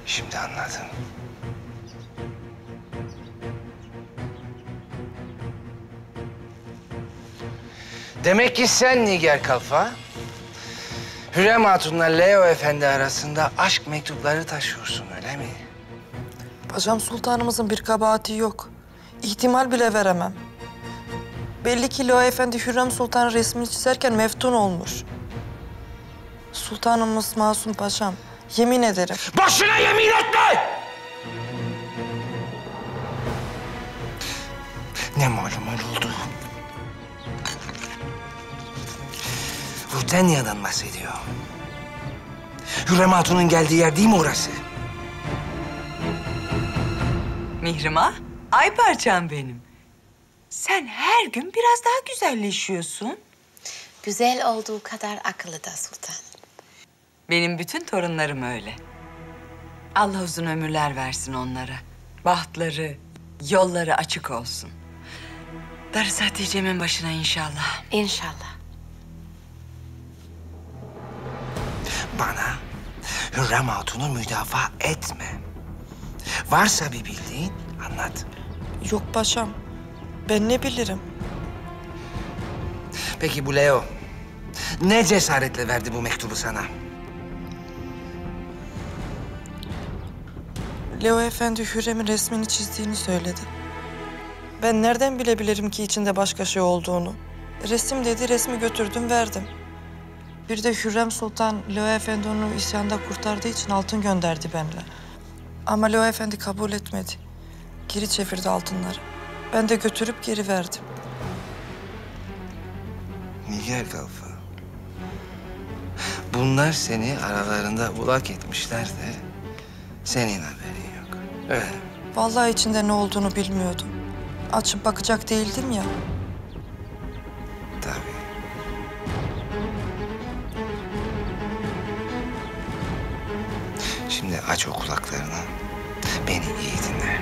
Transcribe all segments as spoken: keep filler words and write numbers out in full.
Şimdi anladım. Demek ki sen Nigar Kalfa, Hürrem Hatun'la Leo Efendi arasında aşk mektupları taşıyorsun, öyle mi? Paşam, sultanımızın bir kabahati yok. İhtimal bile veremem. Belli ki Leo Efendi Hürrem Sultan'ın resmini çizerken meftun olmuş. Sultanımız masum paşam. Yemin ederim. Boşuna yemin etme! Ne malum öyle oldu? Rutenya'dan bahsediyor. Hürrem Hatun'un geldiği yer değil mi orası? Mihrimah, ay parçam benim. Sen her gün biraz daha güzelleşiyorsun. Güzel olduğu kadar akıllı da sultanım. Benim bütün torunlarım öyle. Allah uzun ömürler versin onlara. Bahtları, yolları açık olsun. Darısı Hatice'min başına inşallah. İnşallah. Bana Hürrem Hatun'u müdafaa etme. Varsa bir bildiğin anlat. Yok paşam. Ben ne bilirim? Peki bu Leo ne cesaretle verdi bu mektubu sana? Leo Efendi Hürrem'in resmini çizdiğini söyledi. Ben nereden bilebilirim ki içinde başka şey olduğunu? Resim dedi, resmi götürdüm, verdim. Bir de Hürrem Sultan Leo Efendi onu isyanda kurtardığı için altın gönderdi benimle. Ama Leo Efendi kabul etmedi. Geri çevirdi altınları. Ben de götürüp geri verdim. Nigar Kalfa. Bunlar seni aralarında ulak etmişler de senin haberin yok. Öyle. Vallahi içinde ne olduğunu bilmiyordum. Açıp bakacak değildim ya. Tabii. Şimdi aç o kulaklarını. Beni iyi dinle.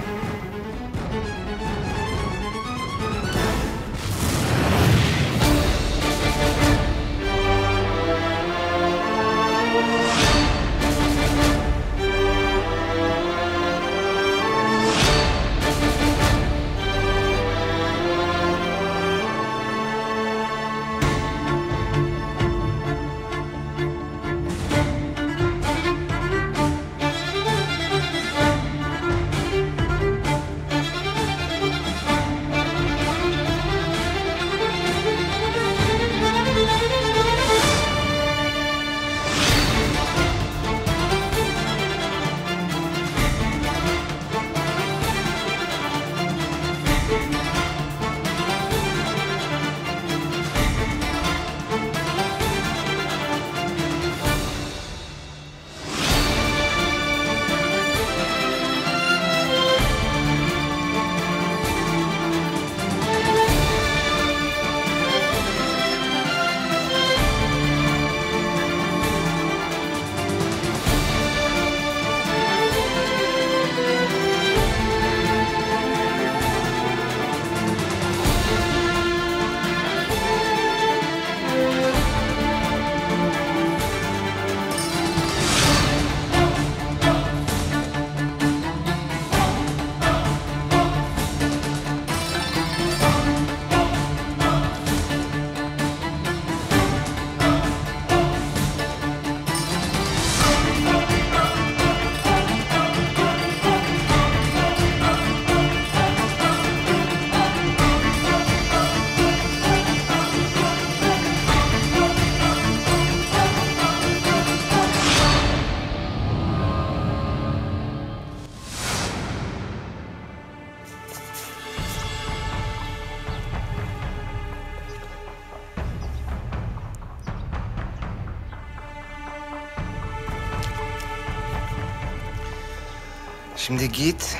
Şimdi git,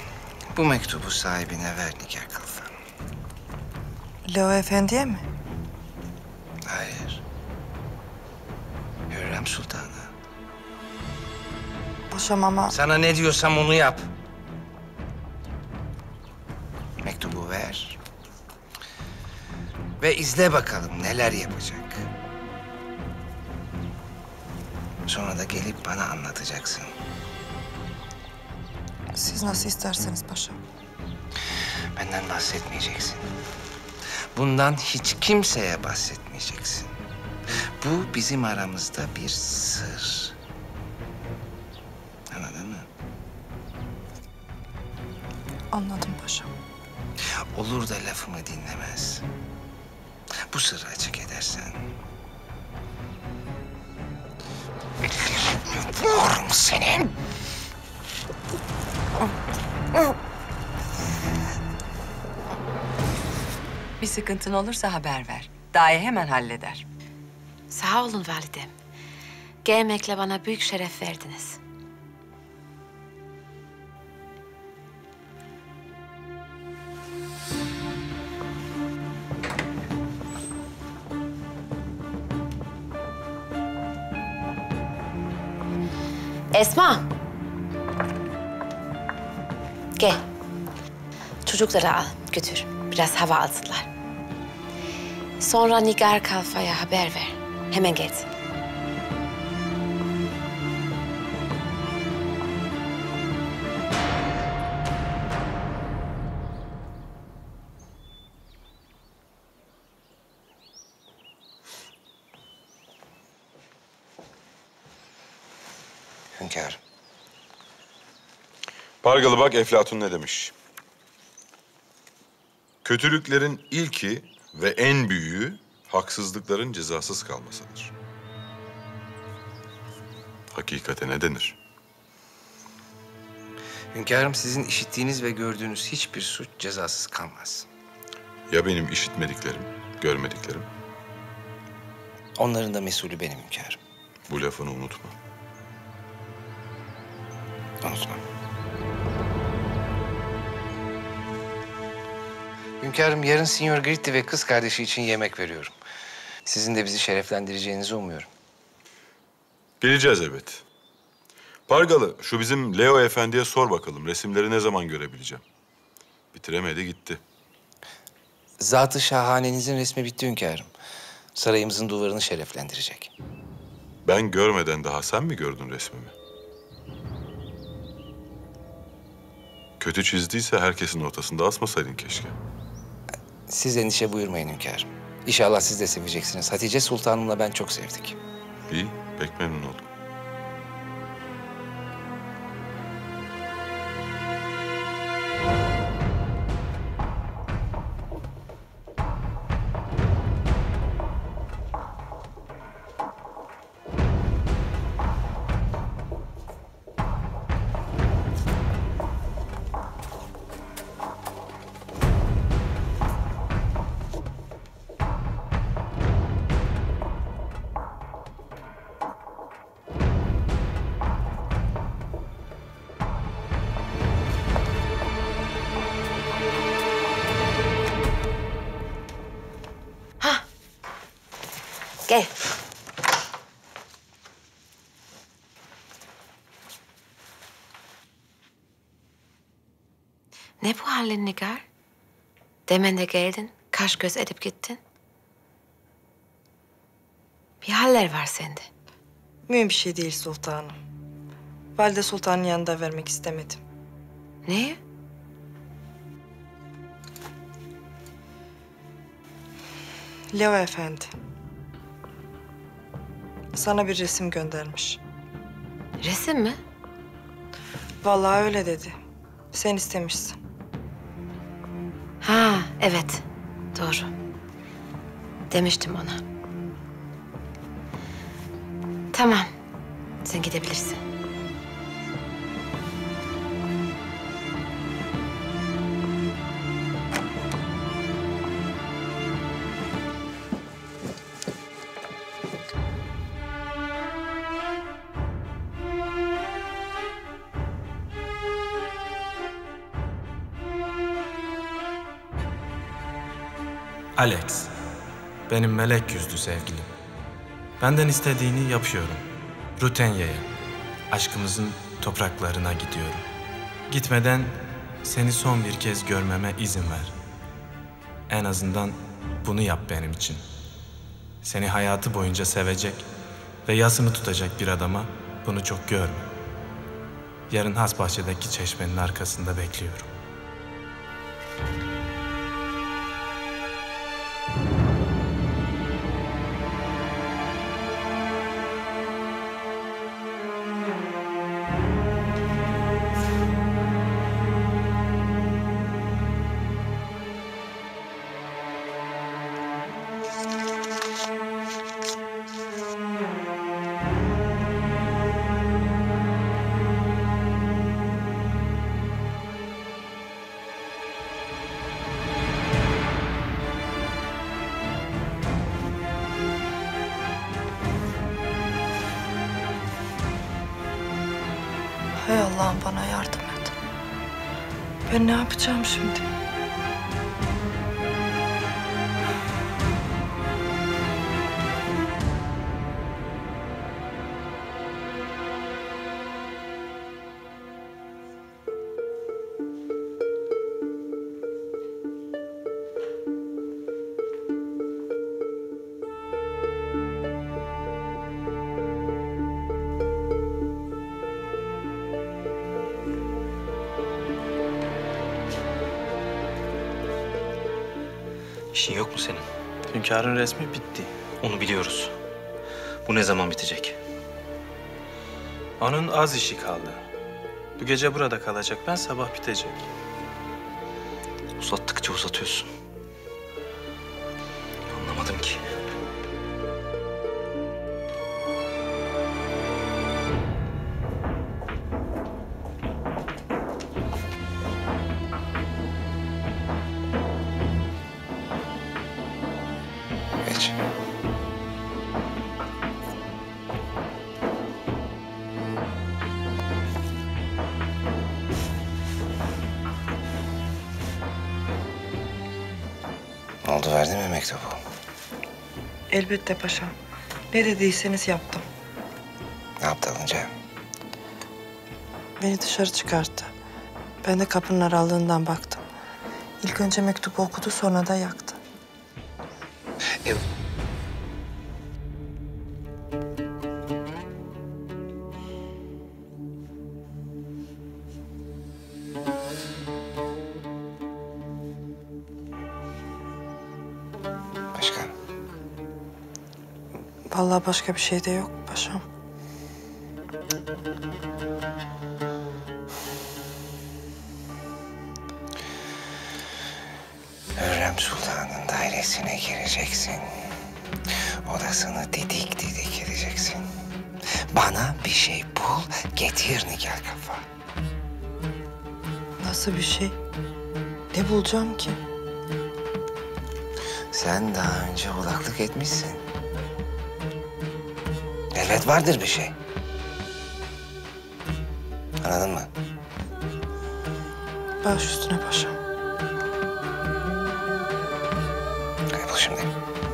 bu mektubu sahibine ver Nigar Kalfa. Leo Efendi'ye mi? Hayır. Hürrem Sultan'a. Paşam ama... Sana ne diyorsam onu yap. Mektubu ver. Ve izle bakalım neler yapacak. Sonra da gelip bana anlatacaksın. Siz nasıl isterseniz paşam. Benden bahsetmeyeceksin. Bundan hiç kimseye bahsetmeyeceksin. Bu bizim aramızda bir sır. Anladın mı? Anladım paşam. Olur da lafımı dinlemez. Bu sırrı açık edersen... Vururum senin. Bir sıkıntın olursa haber ver. Daye hemen halleder. Sağ olun validem. Gelmekle bana büyük şeref verdiniz. Esma. Gel. Çocukları al, götür. Biraz hava alsınlar. Sonra Nigar Kalfa'ya haber ver. Hemen gelsin. Hünkârım. Pargalı bak Eflatun ne demiş? Kötülüklerin ilki ve en büyüğü haksızlıkların cezasız kalmasıdır. Hakikate ne denir? Hünkârım, sizin işittiğiniz ve gördüğünüz hiçbir suç cezasız kalmaz. Ya benim işitmediklerim, görmediklerim? Onların da mesulü benim hünkârım. Bu lafını unutma. Unutmam. Hünkârım, yarın Signor Gritti ve kız kardeşi için yemek veriyorum. Sizin de bizi şereflendireceğinizi umuyorum. Geleceğiz elbet. Pargalı, şu bizim Leo Efendi'ye sor bakalım. Resimleri ne zaman görebileceğim? Bitiremedi gitti. Zat-ı şahanenizin resmi bitti hünkârım. Sarayımızın duvarını şereflendirecek. Ben görmeden daha sen mi gördün resmimi? Kötü çizdiyse herkesin ortasında asmasaydın keşke. Siz endişe buyurmayın hünkârım. İnşallah siz de seveceksiniz. Hatice Sultanım'la ben çok sevdik. İyi, pek memnun oldum. Gel. Ne bu halin Nigar? Demen de geldin, kaş göz edip gittin. Bir haller var sende. Mühim bir şey değil sultanım. Valide Sultan'ın yanında vermek istemedim. Ne? Leo Efendi. Sana bir resim göndermiş. Resim mi? Vallahi öyle dedi. Sen istemişsin. Ha, evet. Doğru. Demiştim ona. Tamam. Sen gidebilirsin. Alex, benim melek yüzlü sevgilim. Benden istediğini yapıyorum. Rutenya'ya, aşkımızın topraklarına gidiyorum. Gitmeden seni son bir kez görmeme izin ver. En azından bunu yap benim için. Seni hayatı boyunca sevecek ve yasını tutacak bir adama bunu çok görme. Yarın Hasbahçe'deki çeşmenin arkasında bekliyorum. Hay Allah'ım bana yardım et. Ben ne yapacağım şimdi? İşin yok mu senin? Hünkârın resmi bitti. Onu biliyoruz. Bu ne zaman bitecek? Onun az işi kaldı. Bu gece burada kalacak. Ben sabah bitecek. Uzattıkça uzatıyorsun. Anlamadım ki. Geç. Ne oldu, verdin mi mektubu? Elbette paşam. Ne dediyseniz yaptım. Ne yaptı alınca? Beni dışarı çıkarttı. Ben de kapının aralığından baktım. İlk önce mektubu okudu, sonra da yaktı. E, Başka? Vallahi başka bir şey de yok paşam. Hürrem Sultan'ın dairesine gireceksin. Odasını didik didik edeceksin. Bana bir şey bul, getir Nigar Kafa. Nasıl bir şey? Ne bulacağım ki? Sen daha önce ulaklık etmişsin. Elbet vardır bir şey. Anladın mı? Baş üstüne paşam. Hadi bul şimdi.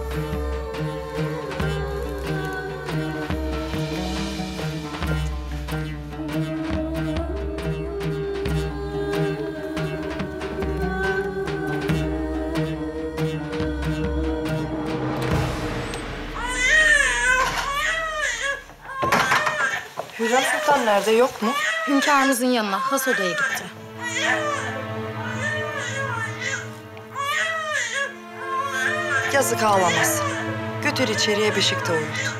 Hürrem Sultan nerede, yok mu? Hünkârımızın yanına, has odaya gitti. Yazık, ağlamasın. Götür içeriye, beşikte uyut.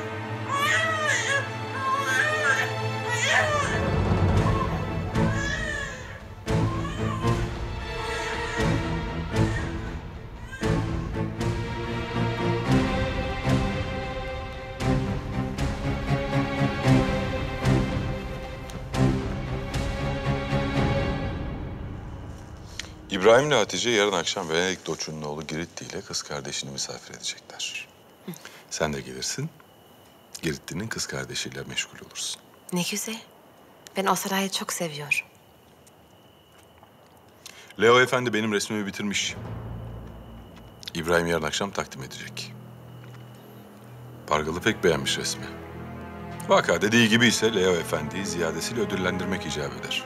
İbrahim ile Hatice yarın akşam Venedik Doçu'nun oğlu Giritti ile kız kardeşini misafir edecekler. Sen de gelirsin. Giritti'nin kız kardeşiyle meşgul olursun. Ne güzel. Ben o sarayı çok seviyorum. Leo Efendi benim resmimi bitirmiş. İbrahim yarın akşam takdim edecek. Pargalı pek beğenmiş resmi. Vaka dediği gibi ise Leo Efendi'yi ziyadesiyle ödüllendirmek icap eder.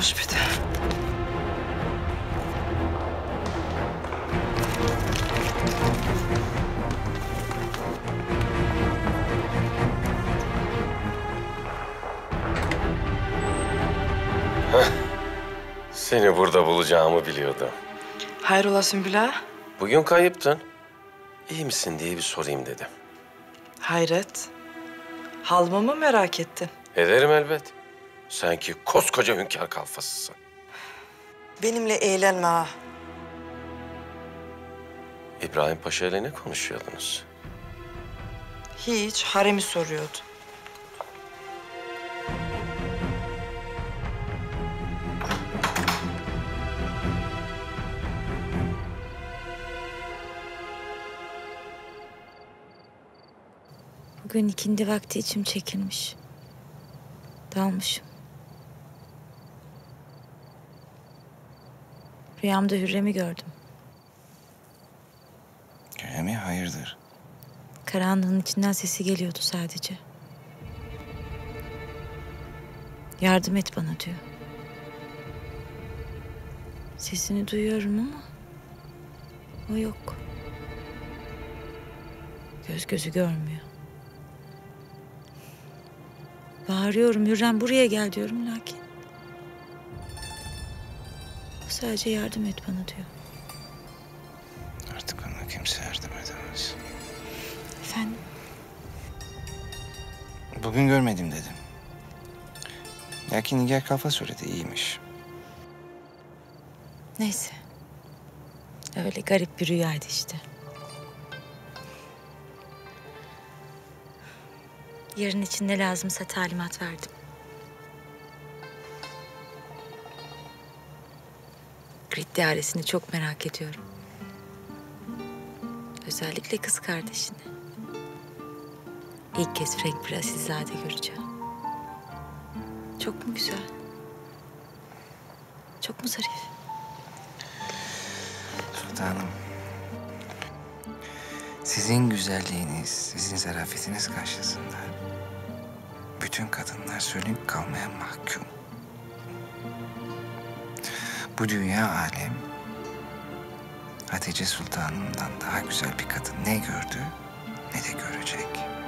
Varmış bir de. Seni burada bulacağımı biliyordum. Hayrola Sümbül ağa? Bugün kayıptın. İyi misin diye bir sorayım dedim. Hayret. Halımı mı merak ettin? Ederim elbet. Sen ki koskoca hünkâr kalfasısın. Benimle eğlenme ağa. İbrahim Paşa ile ne konuşuyordunuz? Hiç, haremi soruyordu. Bugün ikindi vakti içim çekilmiş. Dalmışım. Rüyamda Hürrem'i gördüm. Hürrem'i hayırdır? Karanlığın içinden sesi geliyordu sadece. Yardım et bana diyor. Sesini duyuyorum ama o yok. Göz gözü görmüyor. Bağırıyorum Hürrem buraya gel diyorum lakin o sadece yardım et bana diyor. Artık ona kimse yardım edemez. Efendim? Bugün görmedim dedim. Lakin Nigar Kalfa söyledi, iyiymiş. Neyse. Öyle garip bir rüyaydı işte. Yarın için ne lazımsa talimat verdim. Girit dairesini çok merak ediyorum. Özellikle kız kardeşini. İlk kez Frank bir asilzade göreceğim. Çok mu güzel? Çok mu zarif? Sultanım. Sizin güzelliğiniz, sizin zarafetiniz karşısında bütün kadınlar sönük kalmaya mahkum. Bu dünya alem Hatice Sultanım'dan daha güzel bir kadın ne gördü ne de görecek.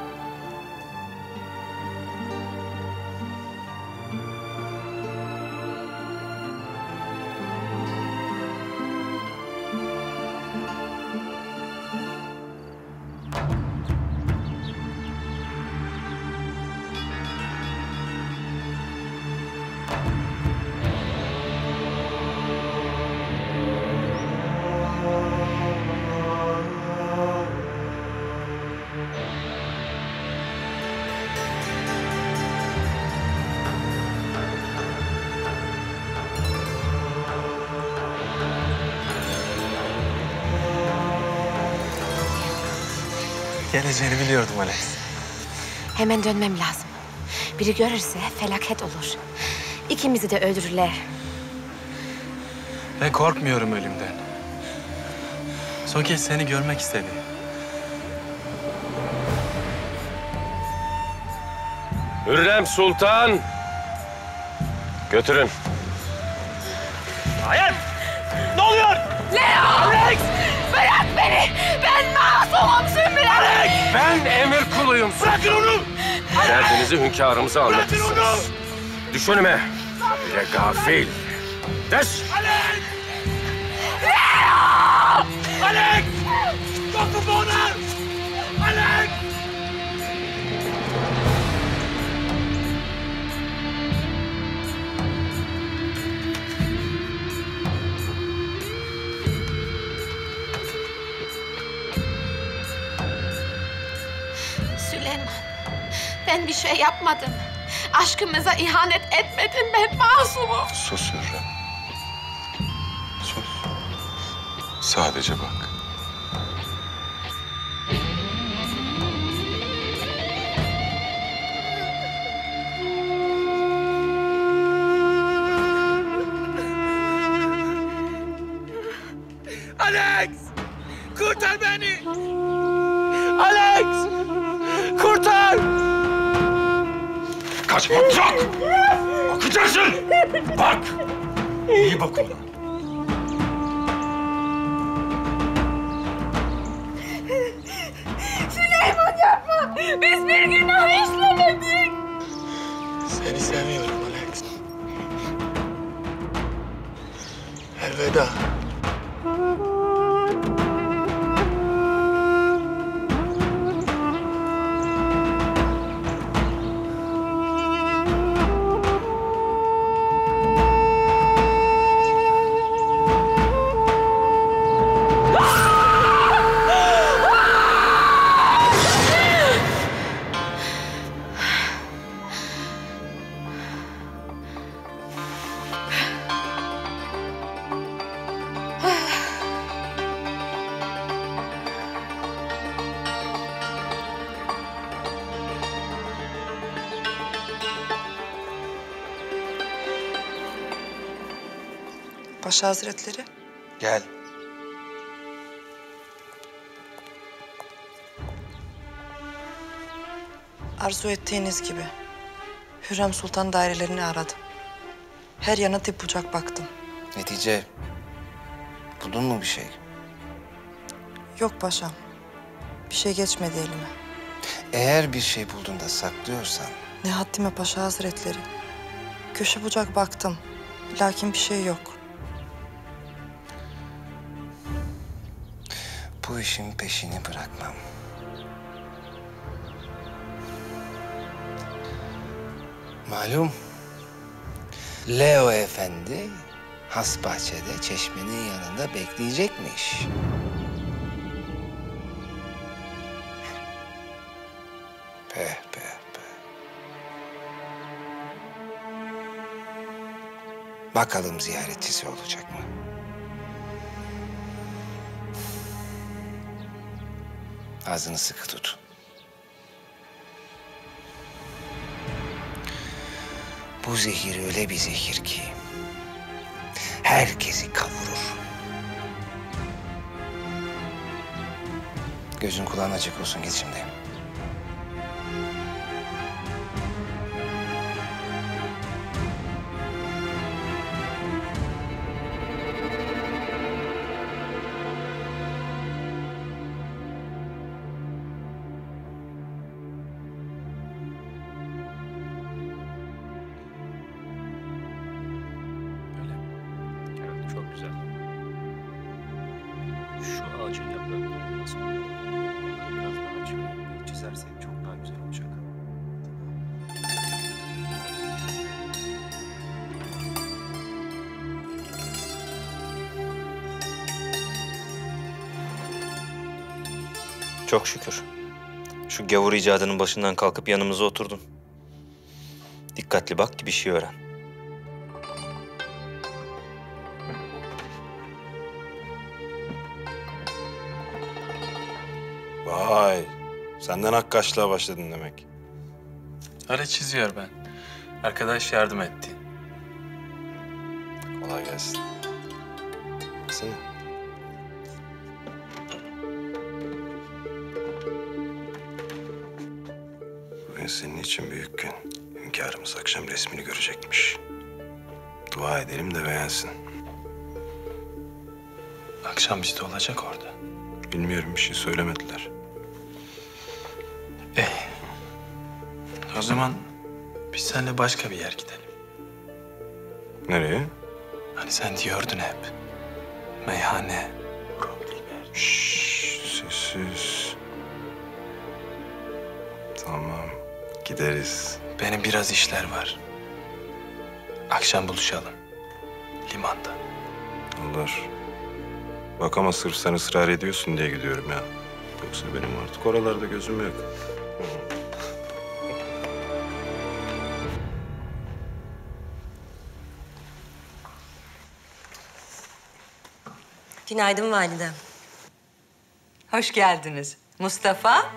Geleceğini biliyordum Alex. Hemen dönmem lazım. Biri görürse felaket olur. İkimizi de öldürürler. Ben korkmuyorum ölümden. Son kez seni görmek istedi. Hürrem Sultan! Götürün. Hayır! Ne oluyor? Leo! Alex! Bırak beni! Ben masumum Sümbül Alex! Ben emir kuluyum. Bırakın onu! Derdinizi hünkârımıza anlatırsınız. Düş önüme. Bile gafil. Düş! Alex! Leo! Alex! Dokun bana! Alex! Süleyman, ben bir şey yapmadım. Aşkımıza ihanet etmedim, ben masumum. Sus Hürrem. Sus. Sadece bak. Alex! Kurtar beni! Alex! Kurtar! Kaçmak yok! Akıcı! bakacaksın! Bak! İyi bak ona. Süleyman yapma! Biz bir günah işlemedik! Seni seviyorum Alex. Elveda. Paşa Hazretleri. Gel. Arzu ettiğiniz gibi Hürrem Sultan dairelerini aradım. Her yana dip bucak baktım. Netice, buldun mu bir şey? Yok paşam. Bir şey geçmedi elime. Eğer bir şey buldun da saklıyorsan... Ne haddime Paşa Hazretleri. Köşe bucak baktım. Lakin bir şey yok. Bu işin peşini bırakmam. Malum, Leo Efendi Hasbahçe'de çeşmenin yanında bekleyecekmiş. Peh peh peh. Bakalım ziyaretçisi olacak mı? Ağzını sıkı tut. Bu zehir öyle bir zehir ki herkesi kavurur. Gözün kulağın açık olsun, git şimdi. Çok güzel. Şu ağacın yapraklarını nasıl biraz daha açık çizersek çok daha güzel olacak. Çok şükür. Şu gavur icadının başından kalkıp yanımıza oturdun. Dikkatli bak ki bir şey öğren. Vay, senden hakkaşlığa başladın demek. Öyle çiziyor ben. Arkadaş yardım etti. Kolay gelsin. Baksana. Bugün senin için büyük gün. Hünkârımız akşam resmini görecekmiş. Dua edelim de beğensin. Akşam işte olacak orada. Bilmiyorum, bir şey söylemediler. Eh. O zaman biz seninle başka bir yer gidelim. Nereye? Hani sen diyordun hep. Meyhane. Şşş, sessiz. Tamam, gideriz. Benim biraz işler var. Akşam buluşalım. Limanda. Olur. Bak ama sırf sen ısrar ediyorsun diye gidiyorum ya. Yoksa benim artık oralarda gözüm yok. Günaydın validem. Hoş geldiniz. Mustafa.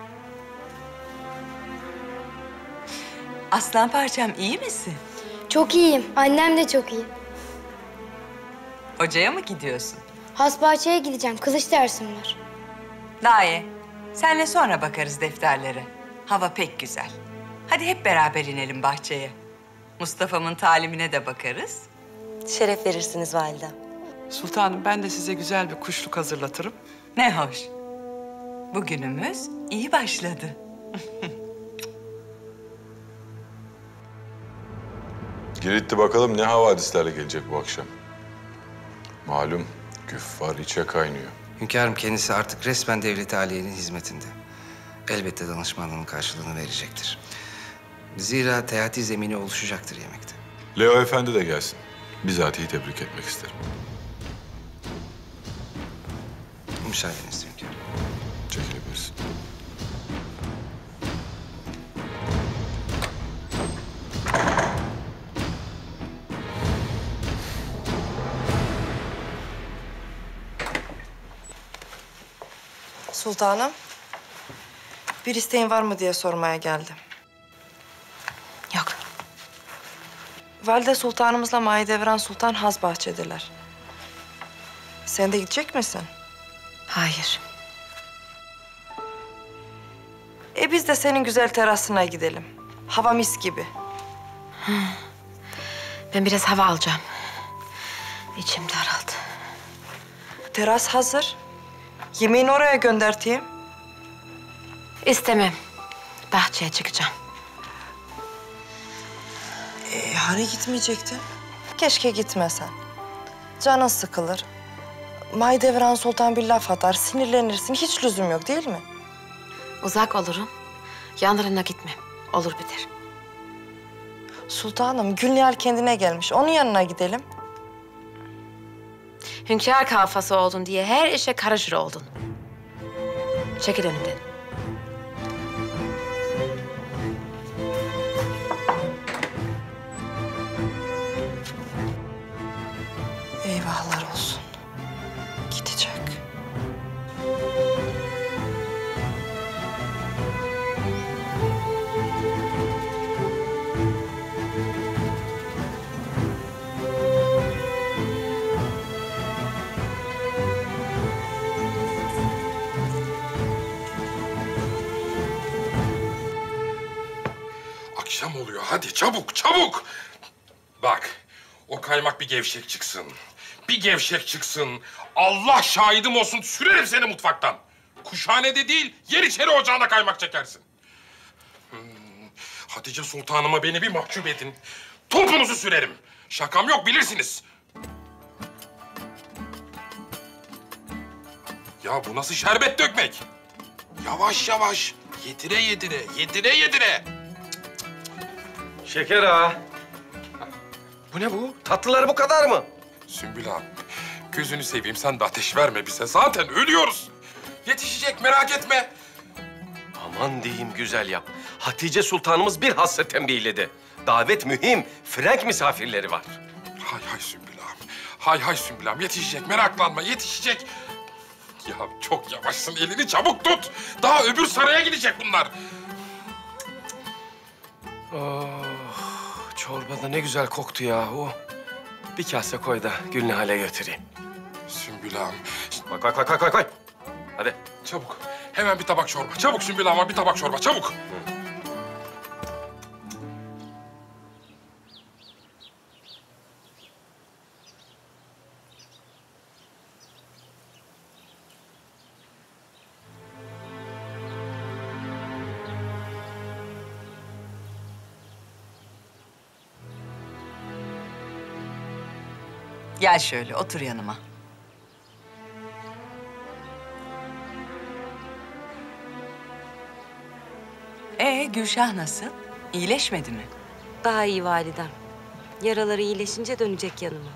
Aslan parçam, iyi misin? Çok iyiyim. Annem de çok iyi. Hocaya mı gidiyorsun? Hasbahçe'ye gideceğim. Kılıç dersim var. Daye, senle sonra bakarız defterlere. Hava pek güzel. Hadi hep beraber inelim bahçeye. Mustafa'mın talimine de bakarız. Şeref verirsiniz validem. Sultanım ben de size güzel bir kuşluk hazırlatırım. Ne hoş. Bugünümüz iyi başladı. Girit'te bakalım ne havadislerle gelecek bu akşam. Malum küffar içe kaynıyor. Hünkârım kendisi artık resmen devlet-i aliyenin hizmetinde. Elbette danışmanlığının karşılığını verecektir. Zira teati zemini oluşacaktır yemekte. Leo Efendi de gelsin. Bizatihi tebrik etmek isterim. Müsaadenizle hünkârım. Çekilebilirsin. Sultanım, bir isteğin var mı diye sormaya geldim. Yok. Valide Sultanımızla Mahidevran Sultan haz bahçedeler. Sen de gidecek misin? Hayır. E biz de senin güzel terasına gidelim. Hava mis gibi. Ben biraz hava alacağım. İçim daraldı. Teras hazır. Yemeğini oraya gönderteyim. İstemem. Bahçeye çıkacağım. E, hani gitmeyecektin? Keşke gitmesen. Canın sıkılır. Mahidevran Sultan bir laf atar, sinirlenirsin. Hiç lüzum yok değil mi? Uzak olurum. Yanlarına gitmem. Olur biter. Sultanım, Gülnihal kendine gelmiş. Onun yanına gidelim. Hünkâr kalfası oldun diye her işe karışır oldun. Çekil önümden. Eyvahlar olsun. Gidecek. Akşam oluyor. Hadi çabuk, çabuk. Bak, o kaymak bir gevşek çıksın. Bir gevşek çıksın. Allah şahidim olsun, sürerim seni mutfaktan. Kuşhanede değil, yer içeri ocağına kaymak çekersin. Hmm, Hatice Sultanıma beni bir mahcup edin. Topunuzu sürerim. Şakam yok, bilirsiniz. Ya bu nasıl şerbet dökmek? Yavaş yavaş, yedire yedire, yedire yedire. Şeker ağa. Bu ne bu? Tatlılar bu kadar mı? Sümbül abi, gözünü seveyim sen de ateş verme bize. Zaten ölüyoruz. Yetişecek, merak etme. Aman diyeyim güzel yap. Hatice Sultanımız bir hassa tembihledi. Davet mühim, Frank misafirleri var. Hay hay Sümbül abi. Hay hay Sümbül abi, yetişecek, meraklanma, yetişecek. Ya çok yavaşsın, elini çabuk tut. Daha öbür saraya gidecek bunlar. Oh, çorba da ne güzel koktu yahu. Bir kase koy da Gülnihal'e götüreyim. Sümbül ağam. Koy, koy, koy, koy, koy, koy. Hadi. Çabuk. Hemen bir tabak çorba. Çabuk Sümbül ağama bir tabak çorba. Çabuk. Hı. Gel şöyle, otur yanıma. Ee, Gülşah nasıl? İyileşmedi mi? Daha iyi validem. Yaraları iyileşince dönecek yanıma.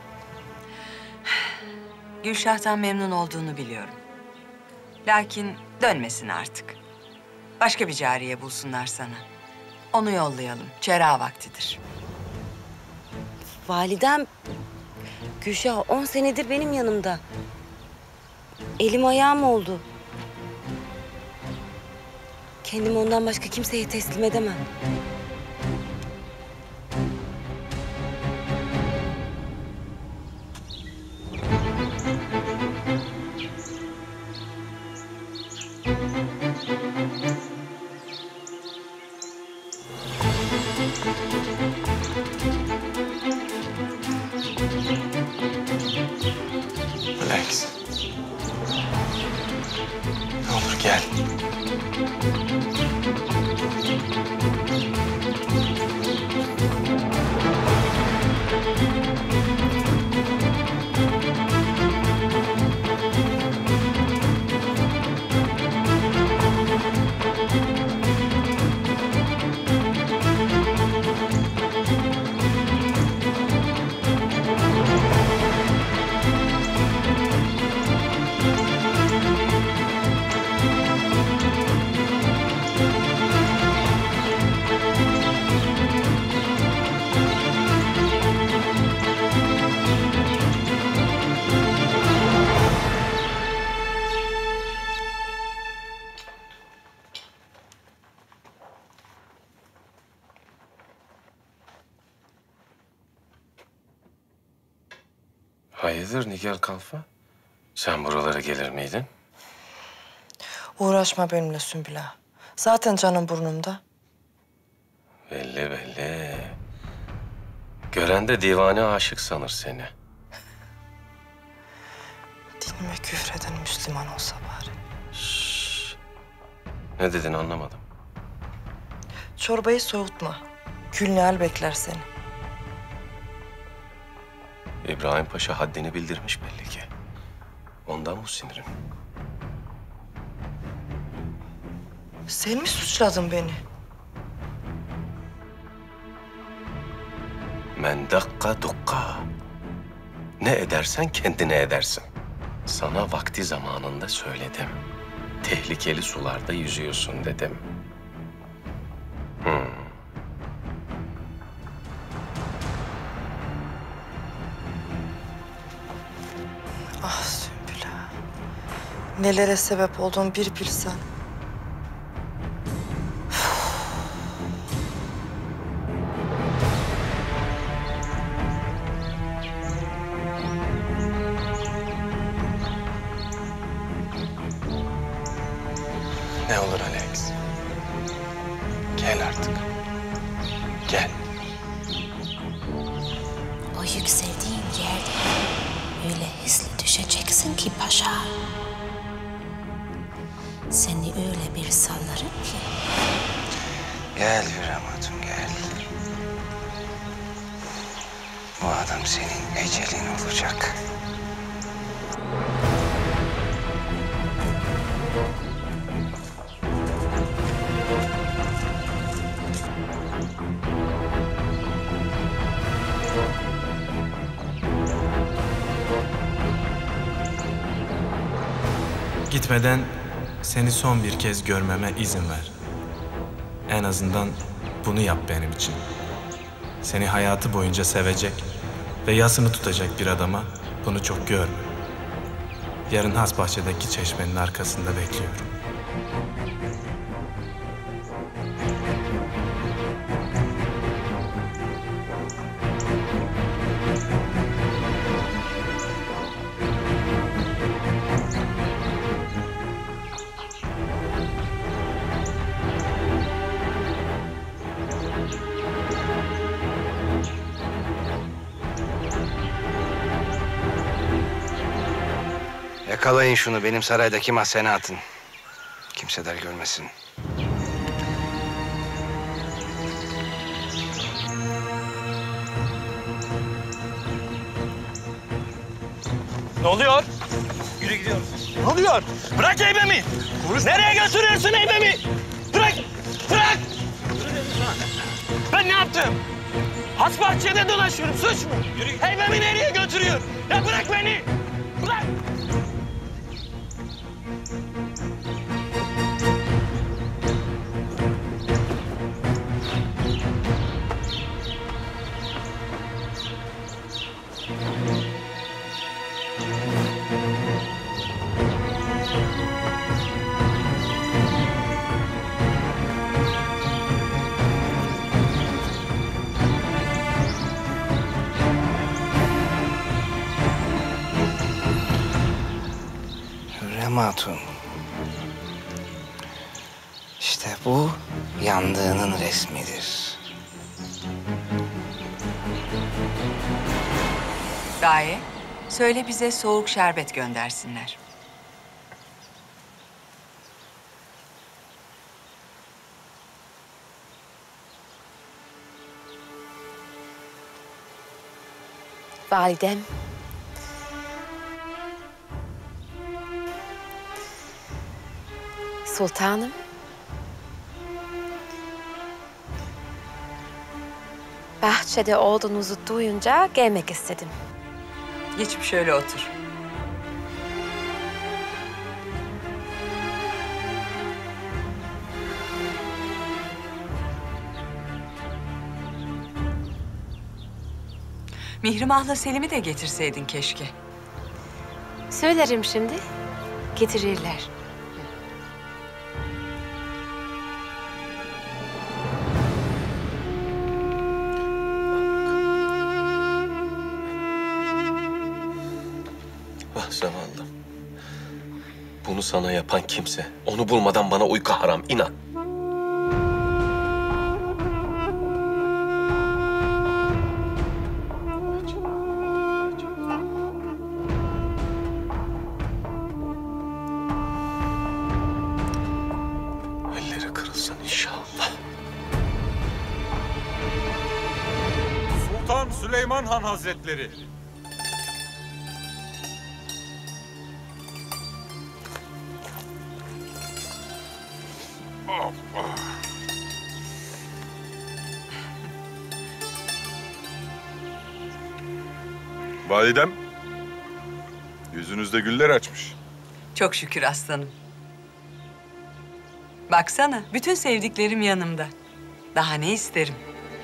Gülşah'tan memnun olduğunu biliyorum. Lakin dönmesin artık. Başka bir cariye bulsunlar sana. Onu yollayalım. Çera vaktidir. Validem, Gülşah on senedir benim yanımda. Elim ayağım oldu. Kendimi ondan başka kimseye teslim edemem. Hayırdır Nigar Kalfa? Sen buralara gelir miydin? Uğraşma benimle Sümbül ağa. Zaten canım burnumda. Belli belli. Gören de divane aşık sanır seni. Dinime küfreden Müslüman olsa bari. Şşş. Ne dedin anlamadım. Çorbayı soğutma. Gülnihal bekler seni. İbrahim Paşa haddini bildirmiş belli ki. Ondan bu sinirin. Sen mi suçladın beni? Men dakka dukka. Ne edersen kendine edersin. Sana vakti zamanında söyledim. Tehlikeli sularda yüzüyorsun dedim. Hmm. Ah Sümbül ağa. Nelere sebep olduğunu bir bilsen. Ne olur Alex. Gel artık. Gel. O yükseldiğin yerde öyle hızlı düşeceksin ki paşa. Seni öyle bir sallarım ki. Gel Hürrem Hatun gel. Bu adam senin ecelin olacak. Gitmeden seni son bir kez görmeme izin ver. En azından bunu yap benim için. Seni hayatı boyunca sevecek ve yasını tutacak bir adama bunu çok görme. Yarın Hasbahçe'deki çeşmenin arkasında bekliyorum. Yakalayın şunu benim saraydaki mahzene atın. Kimseler görmesin. Ne oluyor? Yürü gidiyoruz. Ne oluyor? Bırak heybemi! Nereye götürüyorsun heybemi? Bırak! Bırak! Ben ne yaptım? Hasbahçe'de dolaşıyorum, suç mu? Yürü. Heybemi nereye götürüyor? Ya bırak beni! Bırak! Hürrem Hatun. İşte bu yandığının resmidir. Gaye, söyle bize soğuk şerbet göndersinler. Validem. Sultanım. Bahçede olduğunuzu duyunca gelmek istedim. Geçip şöyle otur. Mihrimah'la Selim'i de getirseydin keşke. Söylerim şimdi. Getirirler. zavallım. Bunu sana yapan kimse, onu bulmadan bana uyku haram, inan. Elleri kırılsın inşallah. Sultan Süleyman Han Hazretleri. Validem, yüzünüzde güller açmış. Çok şükür aslanım. Baksana, bütün sevdiklerim yanımda. Daha ne isterim?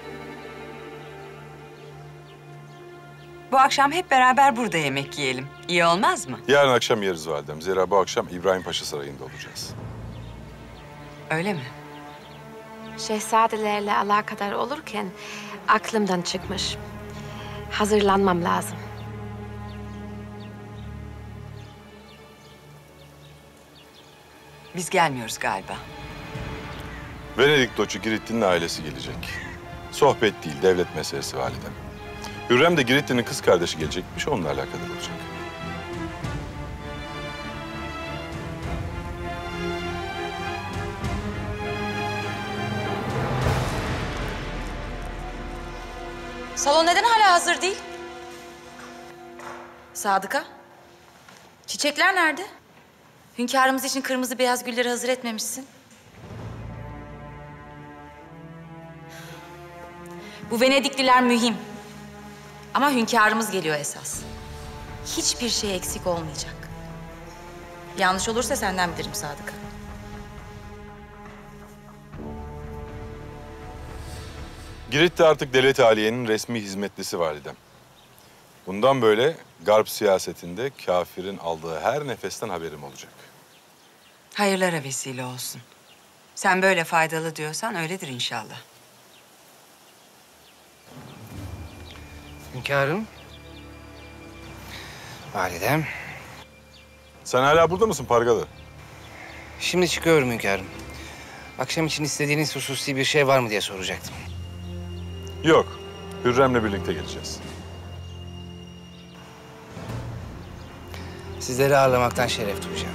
Bu akşam hep beraber burada yemek yiyelim. İyi olmaz mı? Yarın akşam yeriz validem. Zira bu akşam İbrahim Paşa Sarayı'nda olacağız. Öyle mi? Şehzadelerle alakadar olurken aklımdan çıkmış. Hazırlanmam lazım. Biz gelmiyoruz galiba. Venedik Doçu Giritli'nin ailesi gelecek. Sohbet değil, devlet meselesi validem. Hürrem de Giritli'nin kız kardeşi gelecekmiş, onunla alakadar olacak. Salon neden hala hazır değil? Sadıka, çiçekler nerede? Hünkârımız için kırmızı beyaz gülleri hazır etmemişsin. Bu Venedikliler mühim. Ama hünkârımız geliyor esas. Hiçbir şey eksik olmayacak. Yanlış olursa senden bilirim Sadıka. Girit de artık devlet aliyenin resmi hizmetlisi validem. Bundan böyle Garp siyasetinde kafirin aldığı her nefesten haberim olacak. Hayırlara vesile olsun. Sen böyle faydalı diyorsan öyledir inşallah. Hünkârım. Validem. Sen hala burada mısın Pargalı? Şimdi çıkıyorum hünkârım. Akşam için istediğiniz hususi bir şey var mı diye soracaktım. Yok. Hürrem'le birlikte geleceğiz. Sizleri ağırlamaktan şeref duyacağım.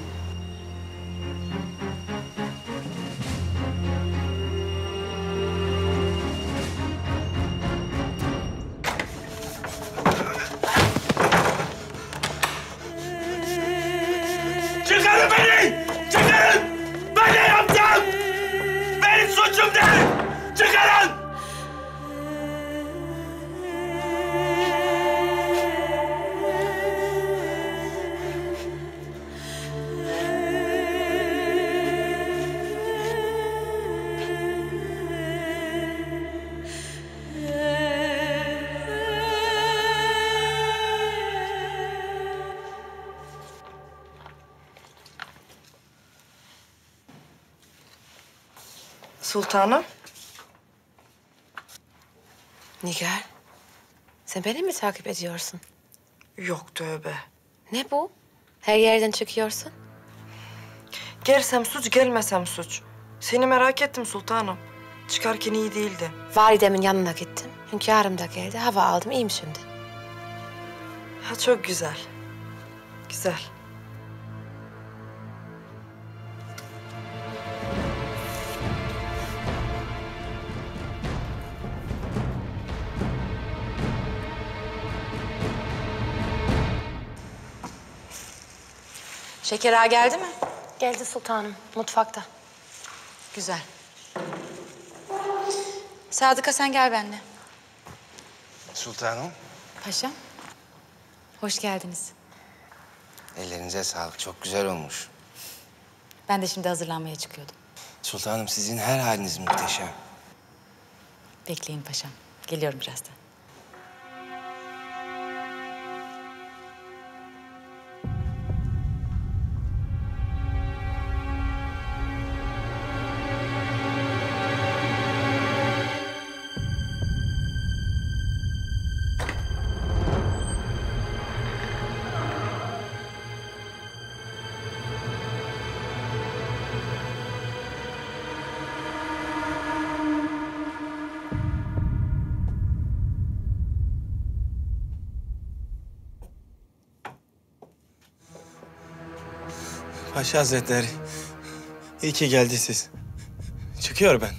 Çıkarın beni! Çıkarın! Ben ne yaptım? Benim suçum değil! Çıkarın! Sultanım. Nigar, sen beni mi takip ediyorsun? Yok tövbe. Ne bu? Her yerden çıkıyorsun. Gelsem suç, gelmesem suç. Seni merak ettim sultanım. Çıkarken iyi değildi. Validemin yanına gittim. Hünkârım da geldi. Hava aldım. İyiyim şimdi. Ha çok güzel. Güzel. Şeker ağa geldi mi? Geldi sultanım. Mutfakta. Güzel. Sadıka sen gel benimle. Sultanım, Paşam. Hoş geldiniz. ellerinize sağlık. Çok güzel olmuş. Ben de şimdi hazırlanmaya çıkıyordum. Sultanım, sizin her haliniz muhteşem. Bekleyin paşam. Geliyorum birazdan. Paşa Hazretleri, iyi ki geldiniz. Çıkıyor ben.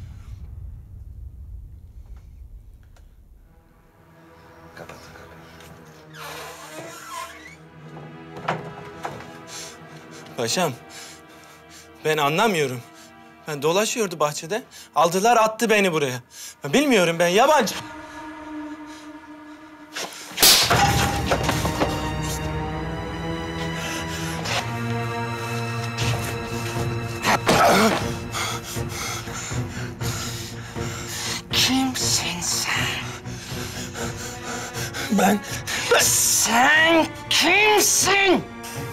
Paşam, ben anlamıyorum. Ben dolaşıyordu bahçede, aldılar attı beni buraya. Ben bilmiyorum, ben yabancı. Kimsin sen? Ben... ben... Sen kimsin?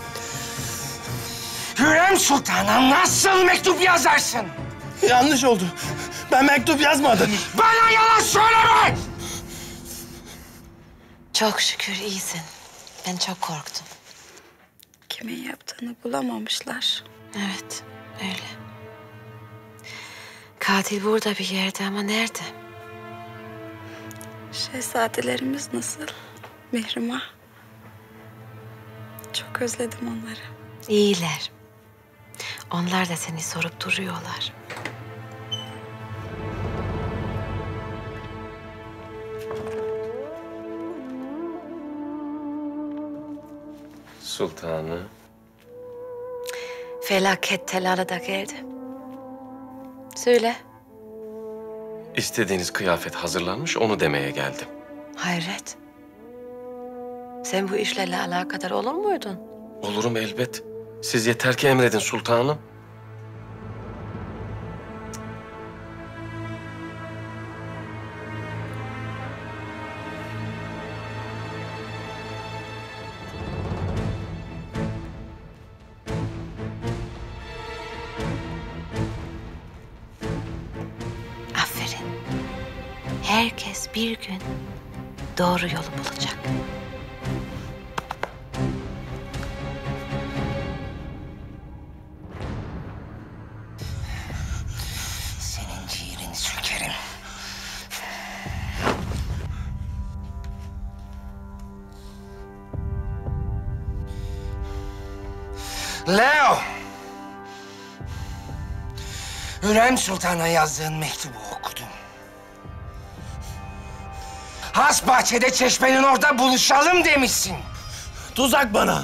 Hürrem Sultan'a nasıl mektup yazarsın? Yanlış oldu. Ben mektup yazmadım. Bana yalan söyleme! Çok şükür iyisin. Ben çok korktum. Kimin yaptığını bulamamışlar. Evet, öyle. Katil burada bir yerde ama nerede? Şehzadelerimiz nasıl? Mihrimah. Çok özledim onları. İyiler. Onlar da seni sorup duruyorlar. Sultanı. Felaket telalı da geldi. Söyle. İstediğiniz kıyafet hazırlanmış, onu demeye geldim. Hayret. Sen bu işlerle alakadar olur muydun? Olurum elbet. Siz yeter ki emredin sultanım. Aferin. Herkes bir gün doğru yolu bulacak. Senin ciğerini sökerim. Leo! Hürrem Sultan'a yazdığın mektubu okudum. Has bahçede çeşmenin orada buluşalım demişsin. Tuzak bana.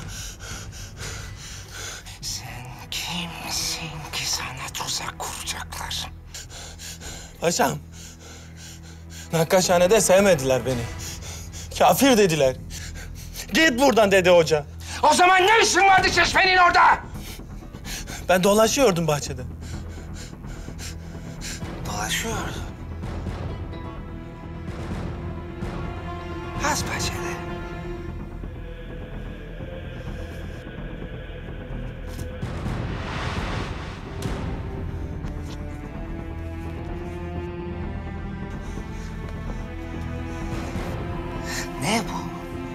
Sen kimsin ki sana tuzak kuracaklar? Paşam, Nakkaşhane'de sevmediler beni. Kafir dediler. Git buradan dedi hoca. O zaman ne işin vardı çeşmenin orada? Ben dolaşıyordum bahçede. Dolaşıyordum. Has bahçede. Ne bu?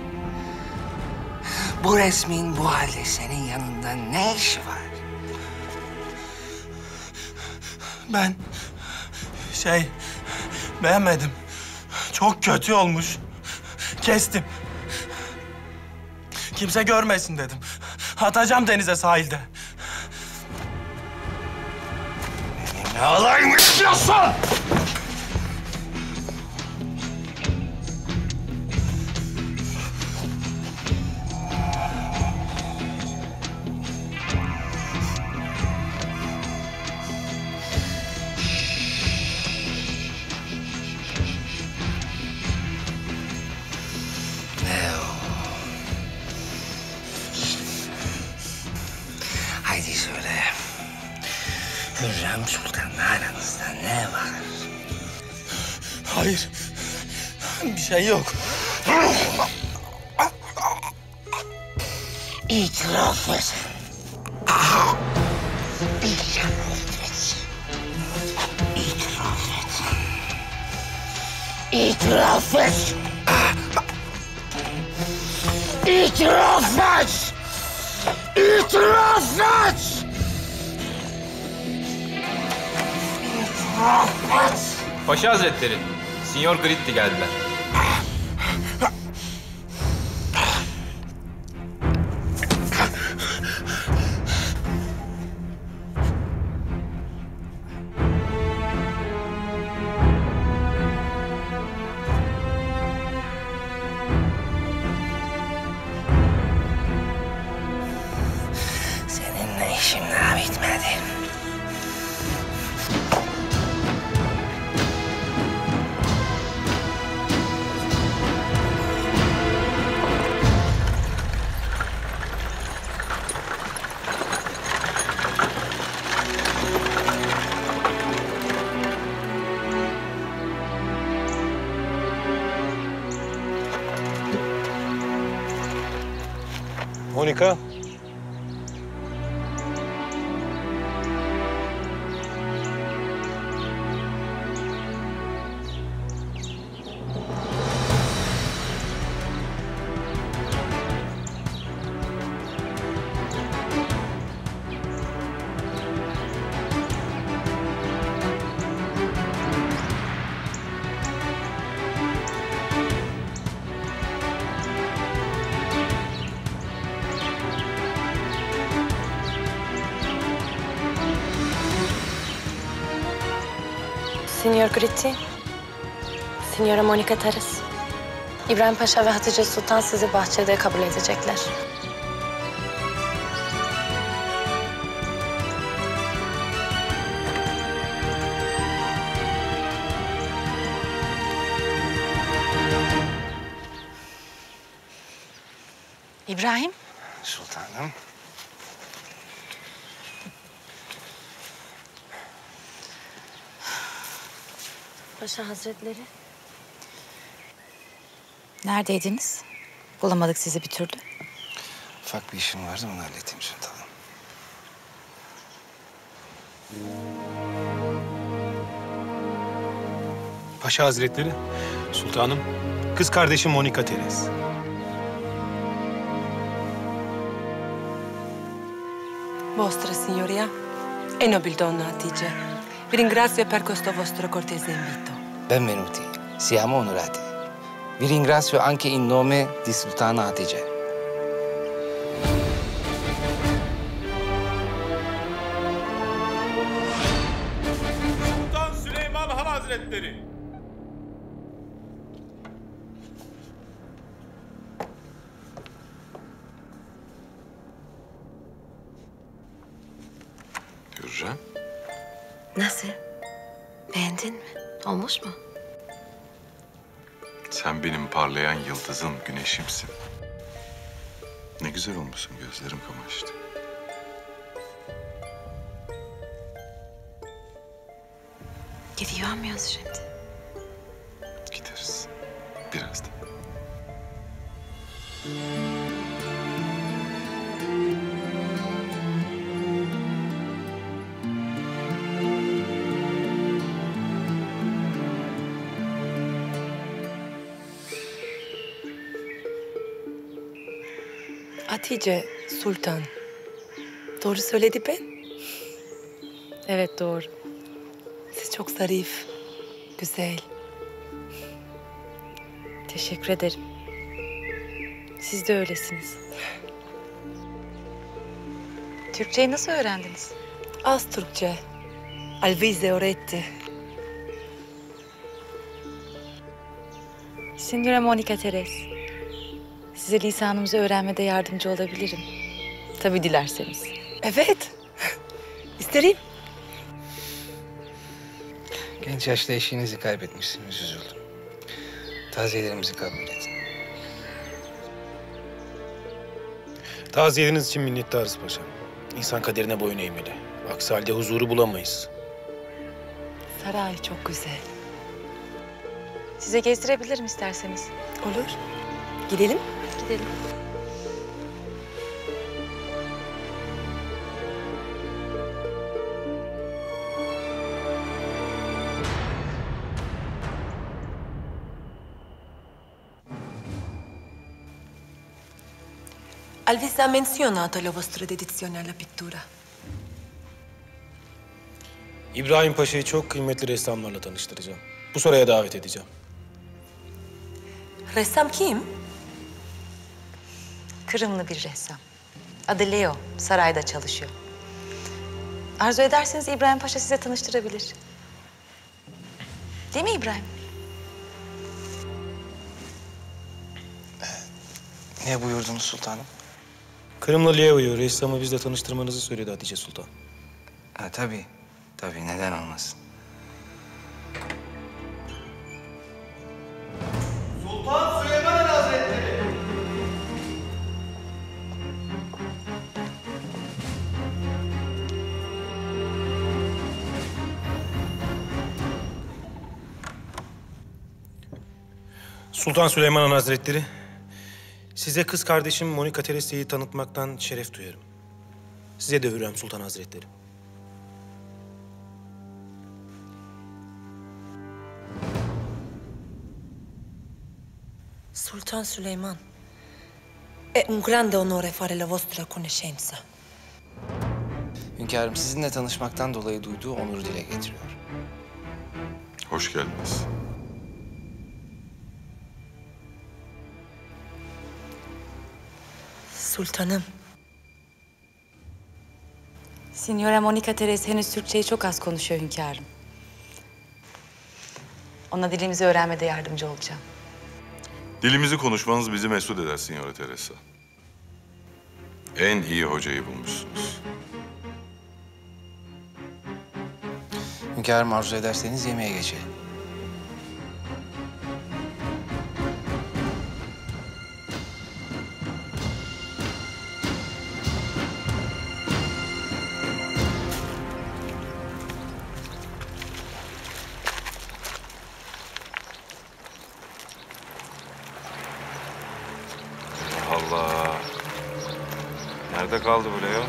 Bu resmin bu halde senin yanında ne işi var? Ben şey beğenmedim. Çok kötü olmuş. Kestim. Kimse görmesin dedim. Atacağım denize sahilde. Ne alay mı istiyorsun? Haydi söyle. Hürrem Sultan'la aranızda ne var? Hayır. Bir şey yok. İtiraf et. İtiraf et. İtiraf et. İtiraf et. İtiraf et. İtiraf et. İtiraf et. Paşa Hazretleri, Signor Gritti geldiler. Monika. Signor Gritti, Signora Monika Teres. İbrahim Paşa ve Hatice Sultan sizi bahçede kabul edecekler. İbrahim. Sultanım. Paşa Hazretleri. Neredeydiniz? Bulamadık sizi bir türlü. Ufak bir işim vardı, onu halledeyim sultanım. Paşa Hazretleri, sultanım, kız kardeşim Monika Teres. Vostra signoria e nobil donna Hatice, vi ringrazio per questo vostro cortese invito. Benvenuti, siamo onorati. Vi ringrazio anche in nome di Sultana Hatice. Sultan Süleyman Han Hazretleri. Hürrem. Nasıl? Beğendin mi? Olmuş mu? Sen benim parlayan yıldızım, güneşimsin. Ne güzel olmuşsun, gözlerim kamaştı. Gidiyor muyuz şimdi? Gideriz. Birazdan. Hatice Sultan. Doğru söyledi ben. Evet doğru. Siz çok zarif, güzel. Teşekkür ederim. Siz de öylesiniz. Türkçeyi nasıl öğrendiniz? Az Türkçe. Alvize öğretti. Signora Monika Teres. Size lisanımızı öğrenmede yardımcı olabilirim. Tabii dilerseniz. Evet. İsterim. Genç yaşta eşinizi kaybetmişsiniz, üzüldüm. Taziyelerimizi kabul edin. Taziyeleriniz için minnettarız paşam. İnsan kaderine boyun eğmeli. Aksi halde huzuru bulamayız. Saray çok güzel. Size gezdirebilirim isterseniz. Olur. Gidelim. Gidelim. Alvise ha menzionato la vostra dedizione alla pittura. İbrahim Paşa'yı çok kıymetli ressamlarla tanıştıracağım. Bu saraya davet edeceğim. Ressam kim? Kırımlı bir ressam. Adı Leo. Sarayda çalışıyor. Arzu ederseniz İbrahim Paşa size tanıştırabilir. Değil mi İbrahim? Ne buyurdunuz sultanım? Kırımlı Leo'yu, ressamı bizle tanıştırmanızı söyledi Hatice Sultan. Ha, tabii. Tabii, neden olmasın? Sultan Süleyman Han Hazretleri. Sultan Süleyman Han Hazretleri, Size kız kardeşim Monika Teresa'yı tanıtmaktan şeref duyarım. Size de Hürrem Sultan Hazretleri. Sultan Süleyman, è un grande onore fare la vostra conoscenza. Hünkârım sizinle tanışmaktan dolayı duyduğu onuru dile getiriyor. Hoş geldiniz. Sultanım. Signora Monika Teres henüz Türkçeyi çok az konuşuyor hünkârım. Ona dilimizi öğrenmede yardımcı olacağım. Dilimizi konuşmanız bizi mesut eder Signora Teresa. En iyi hocayı bulmuşsunuz. Hünkârım arzu ederseniz yemeğe geçelim. Allah. Nerede kaldı bu Leo?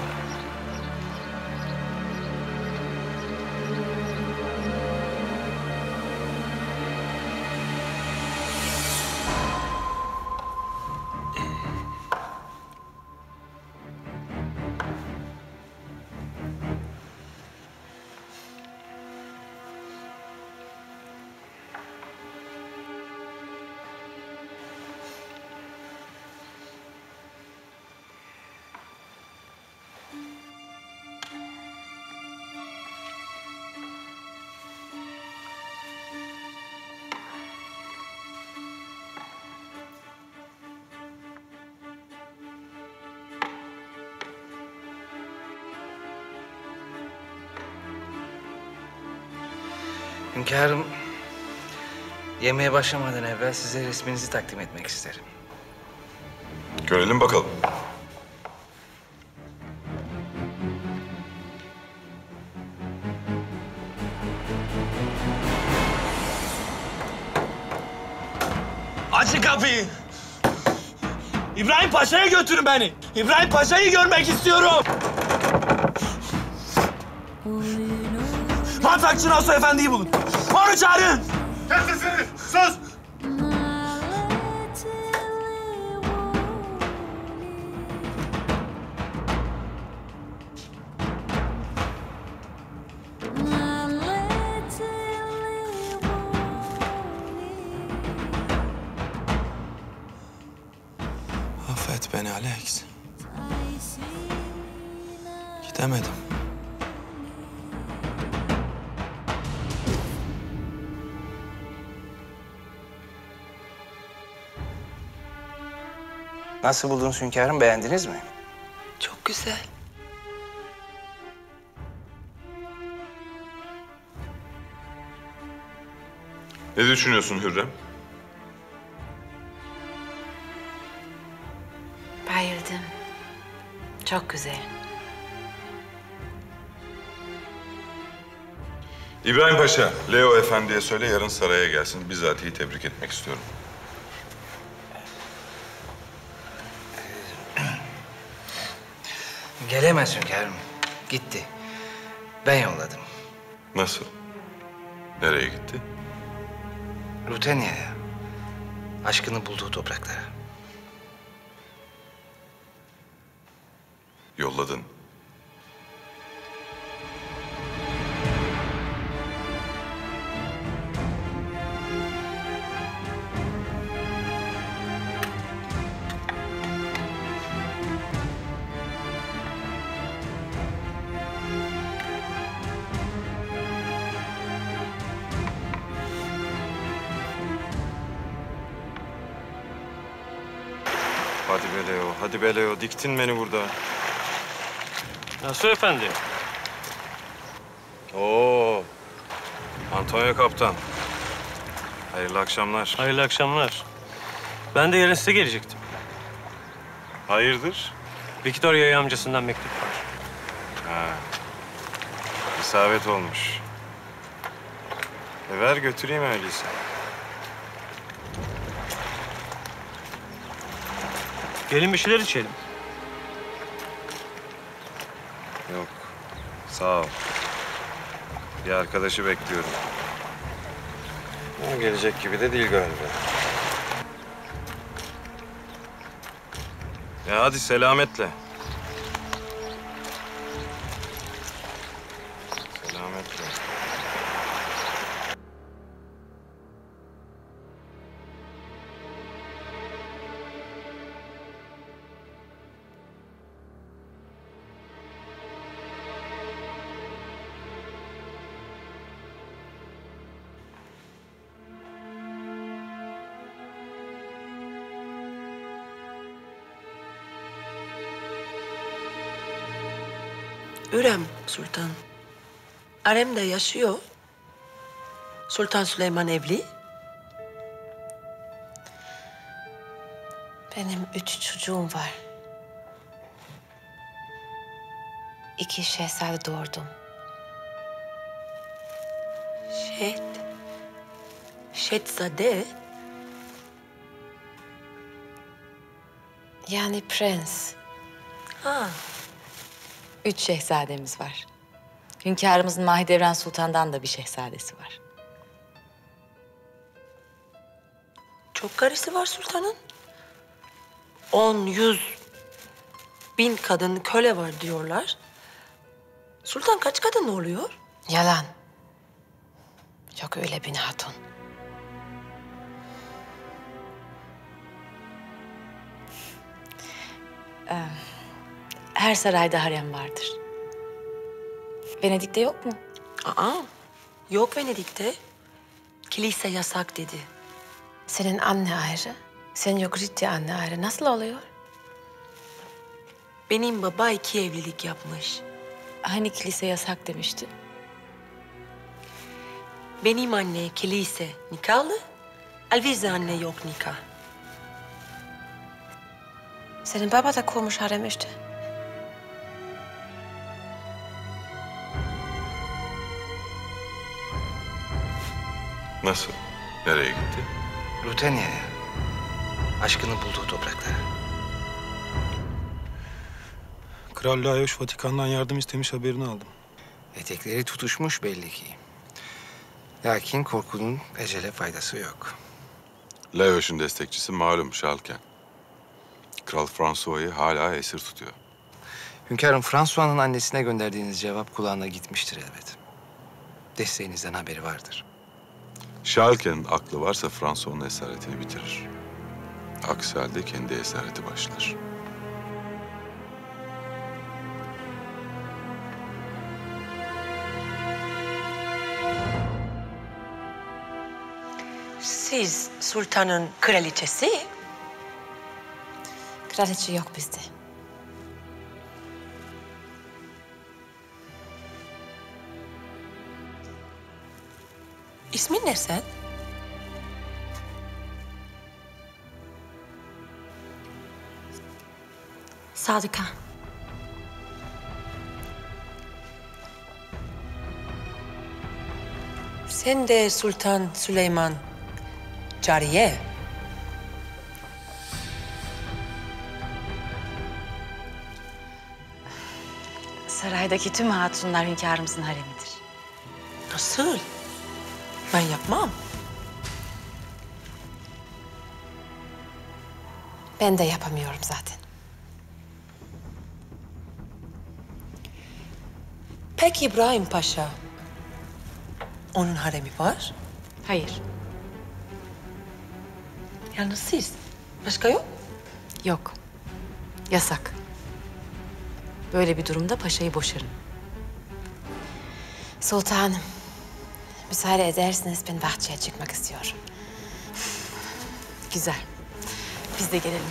Hünkârım, yemeğe başlamadan evvel size resminizi takdim etmek isterim. Görelim bakalım. Açın kapıyı. İbrahim Paşa'ya götürün beni. İbrahim Paşa'yı görmek istiyorum. Matrakçı Nasuh Efendi'yi bulun. Onu çağırın. Kes sesini! Sus! Affet beni Alex. Gidemedim. Nasıl buldunuz hünkârım, beğendiniz mi? Çok güzel. Ne düşünüyorsun Hürrem? Bayıldım. Çok güzel. İbrahim Paşa, Leo Efendi'ye söyle yarın saraya gelsin. Bizatihi tebrik etmek istiyorum. Gelemez hünkârım. Gitti. Ben yolladım. Nasıl? Nereye gitti? Rutenya'ya. Aşkını bulduğu topraklara. Yolladın. Hadi be Leo, hadi be Leo. Diktin beni burada. Nasuh Efendi. Oo, Antonio Kaptan. Hayırlı akşamlar. Hayırlı akşamlar. Ben de yarın size gelecektim. Hayırdır? Victoria'ya amcasından mektup var. Ha, isabet olmuş. E ver götüreyim öyleyse. Gelin bir şeyler içelim. Yok. Sağ ol. Bir arkadaşı bekliyorum. Ama gelecek gibi de değil galiba. Ya hadi selametle. Selametle. Ürem Sultan. Arem'de yaşıyor. Sultan Süleyman evli. Benim üç çocuğum var. İki şehzade doğurdum. Şehit. Şehzade. Yani prens. Ha. Üç şehzademiz var. Hünkârımızın Mahidevran Sultan'dan da bir şehzadesi var. Çok karısı var sultanın. On, yüz, bin kadın köle var diyorlar. Sultan kaç kadın oluyor? Yalan. Yok öyle bir hatun. Ee, her sarayda harem vardır. Venedik'te yok mu? Aa, yok Venedik'te. Kilise yasak dedi. Senin anne ayrı, Senyor Gritti anne ayrı. Nasıl oluyor? Benim baba iki evlilik yapmış. Hani kilise yasak demişti? Benim anne kilise nikahlı, Alvize anne yok nikah. Senin baba da kurmuş harem işte. Nasıl? Nereye gitti? Rutenya'ya. Aşkını bulduğu topraklara. Kral Laios Vatikan'dan yardım istemiş, haberini aldım. Etekleri tutuşmuş belli ki. Lakin korkunun ecele faydası yok. Laios'un destekçisi malum Şalken. Kral François'ı hala esir tutuyor. Hünkârım, François'nın annesine gönderdiğiniz cevap kulağına gitmiştir elbet. Desteğinizden haberi vardır. Şalken'in aklı varsa François'un esaretini bitirir. Aksi halde kendi esareti başlar. Siz sultanın kraliçesi. Kraliçe yok bizde. İsmin ne sen? Sadıka. Sen de Sultan Süleyman Cariye. Saraydaki tüm hatunlar hünkârımızın haremidir. Nasıl? Ben yapmam. Ben de yapamıyorum zaten. Peki İbrahim Paşa, onun haremi var? Hayır. Yalnız siz, başka yok? Yok. Yasak. Böyle bir durumda paşayı boşarım. Sultanım, müsaade ederseniz ben bahçeye çıkmak istiyorum. Güzel. Biz de gelelim.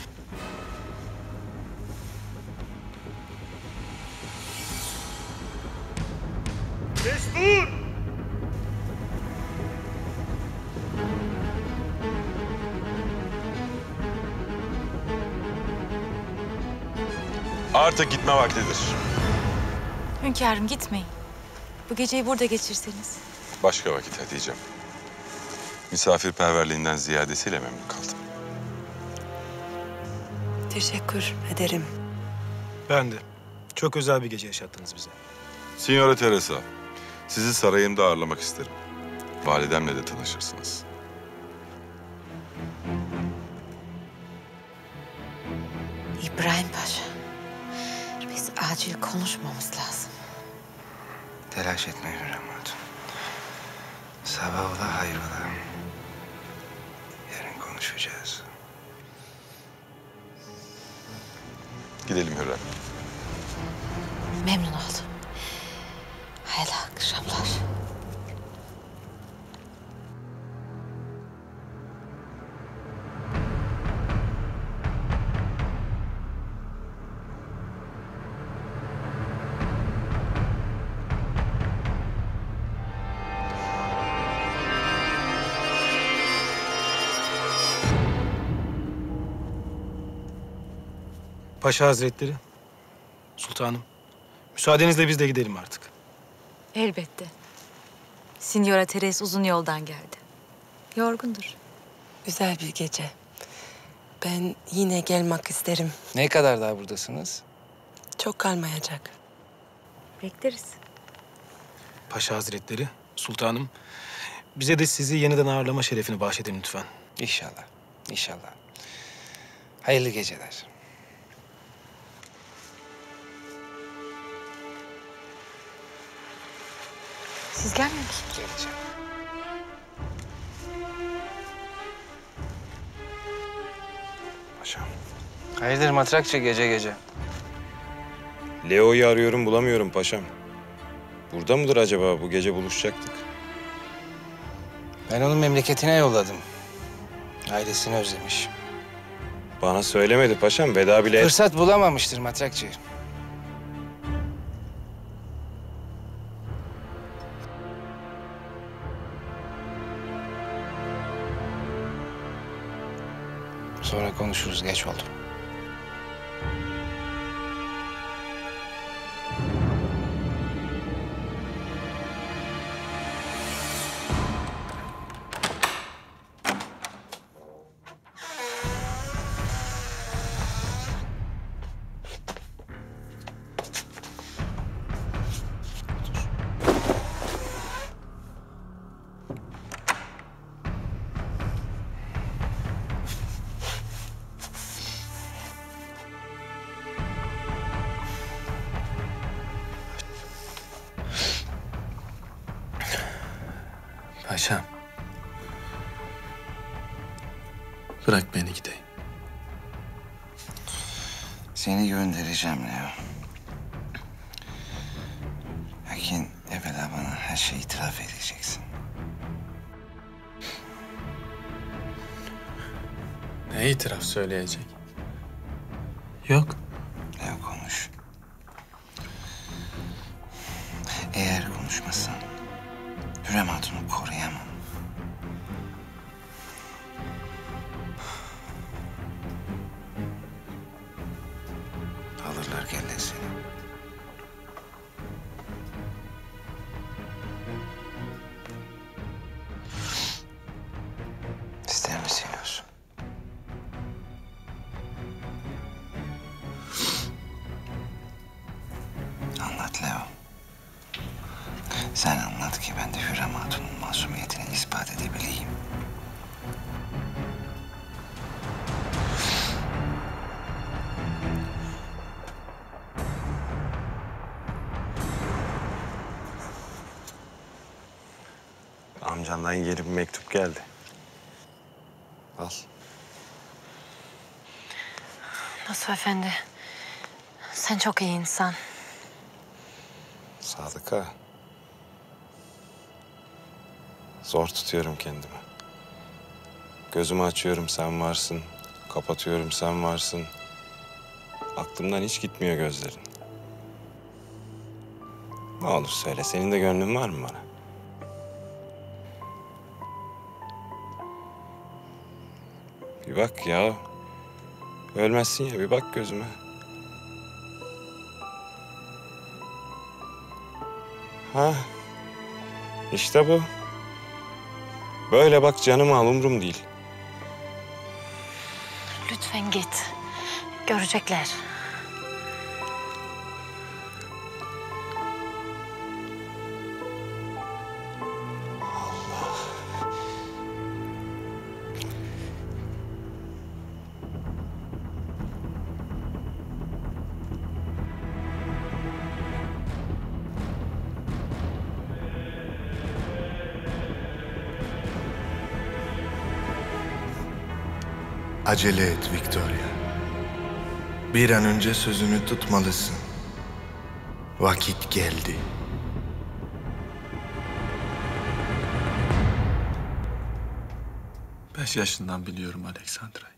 Destur! Artık gitme vaktidir. Hünkârım gitmeyin. Bu geceyi burada geçirseniz. Başka vakit Hatice'm. Misafirperverliğinden ziyadesiyle memnun kaldım. Teşekkür ederim. Ben de. Çok özel bir gece yaşattınız bize. Signora Teresa, sizi sarayımda ağırlamak isterim. Validemle de tanışırsınız. İbrahim Paşa, biz acil konuşmamız lazım. Telaş etme Hürrem Hatun. Sabah ola hayrola. Yarın konuşacağız. Gidelim Hürrem. Memnun oldum. Hayırlı akşamlar. Paşa Hazretleri, sultanım. Müsaadenizle biz de gidelim artık. Elbette. Signora Teres uzun yoldan geldi. Yorgundur. Güzel bir gece. Ben yine gelmek isterim. Ne kadar daha buradasınız? Çok kalmayacak. Bekleriz. Paşa Hazretleri, sultanım. Bize de sizi yeniden ağırlama şerefini bahşedin lütfen. İnşallah, inşallah. Hayırlı geceler. Siz gelmiyor musunuz? Geleceğim. Paşam. Hayırdır matrakçı gece gece? Leo'yu arıyorum bulamıyorum paşam. Burada mıdır acaba? Bu gece buluşacaktık. Ben onu memleketine yolladım. Ailesini özlemiş. Bana söylemedi paşam. Veda bile... Fırsat bulamamıştır matrakçı. Sonra konuşuruz. Geç oldu. Paşam. Bırak beni gideyim. Seni göndereceğim Leo. Lakin evvela bana her şeyi itiraf edeceksin. Ne itiraf söyleyecek? Yok. Leo konuş. Eğer konuşmazsan Hürrem Hatun'u koruyamam. Alırlar kellesini. İster misin Yusuf? Anlat Leo. Sen anlat ki ben de Hürrem Hatun'un masumiyetini ispat edebileyim. Amcandan yeni bir mektup geldi. Al. Nasuh Efendi, sen çok iyi insan. Sadıka. Zor tutuyorum kendimi. Gözümü açıyorum sen varsın. Kapatıyorum sen varsın. Aklımdan hiç gitmiyor gözlerin. Ne olur söyle, senin de gönlün var mı bana? Bir bak ya. Ölmezsin ya, bir bak gözüme. Ha, işte bu. Böyle bak, canımı al, umrum değil. Lütfen git. Görecekler. Acele et Victoria. Bir an önce sözünü tutmalısın. Vakit geldi. Beş yaşından biliyorum Aleksandra'yı.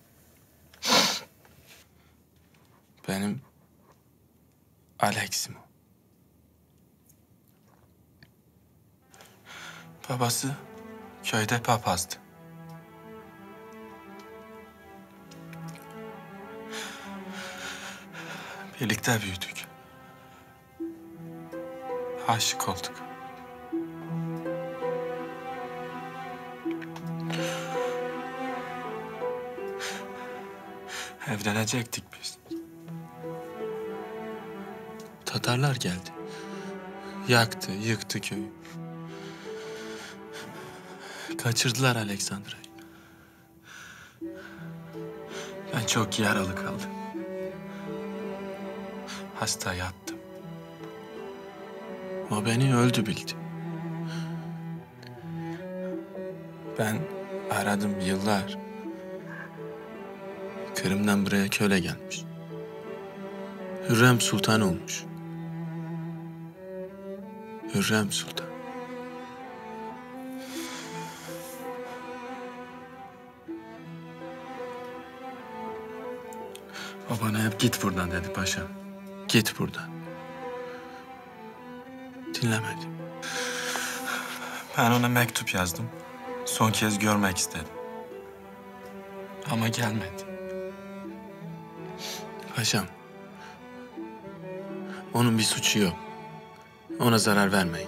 Benim Alex'im o. Babası köyde papazdı. Birlikte büyüdük. Aşık olduk. Evlenecektik biz. Tatarlar geldi. Yaktı, yıktı köyü. Kaçırdılar Aleksandra'yı. Ben çok yaralı kaldım. Hasta yattım. O beni öldü bildi. Ben aradım yıllar. Kırım'dan buraya köle gelmiş. Hürrem Sultan olmuş. Hürrem Sultan. O bana hep git buradan dedi paşam. Git buradan. Dinlemedim. Ben ona mektup yazdım. Son kez görmek istedim. Ama gelmedi. Paşam, onun bir suçu yok. Ona zarar vermeyin.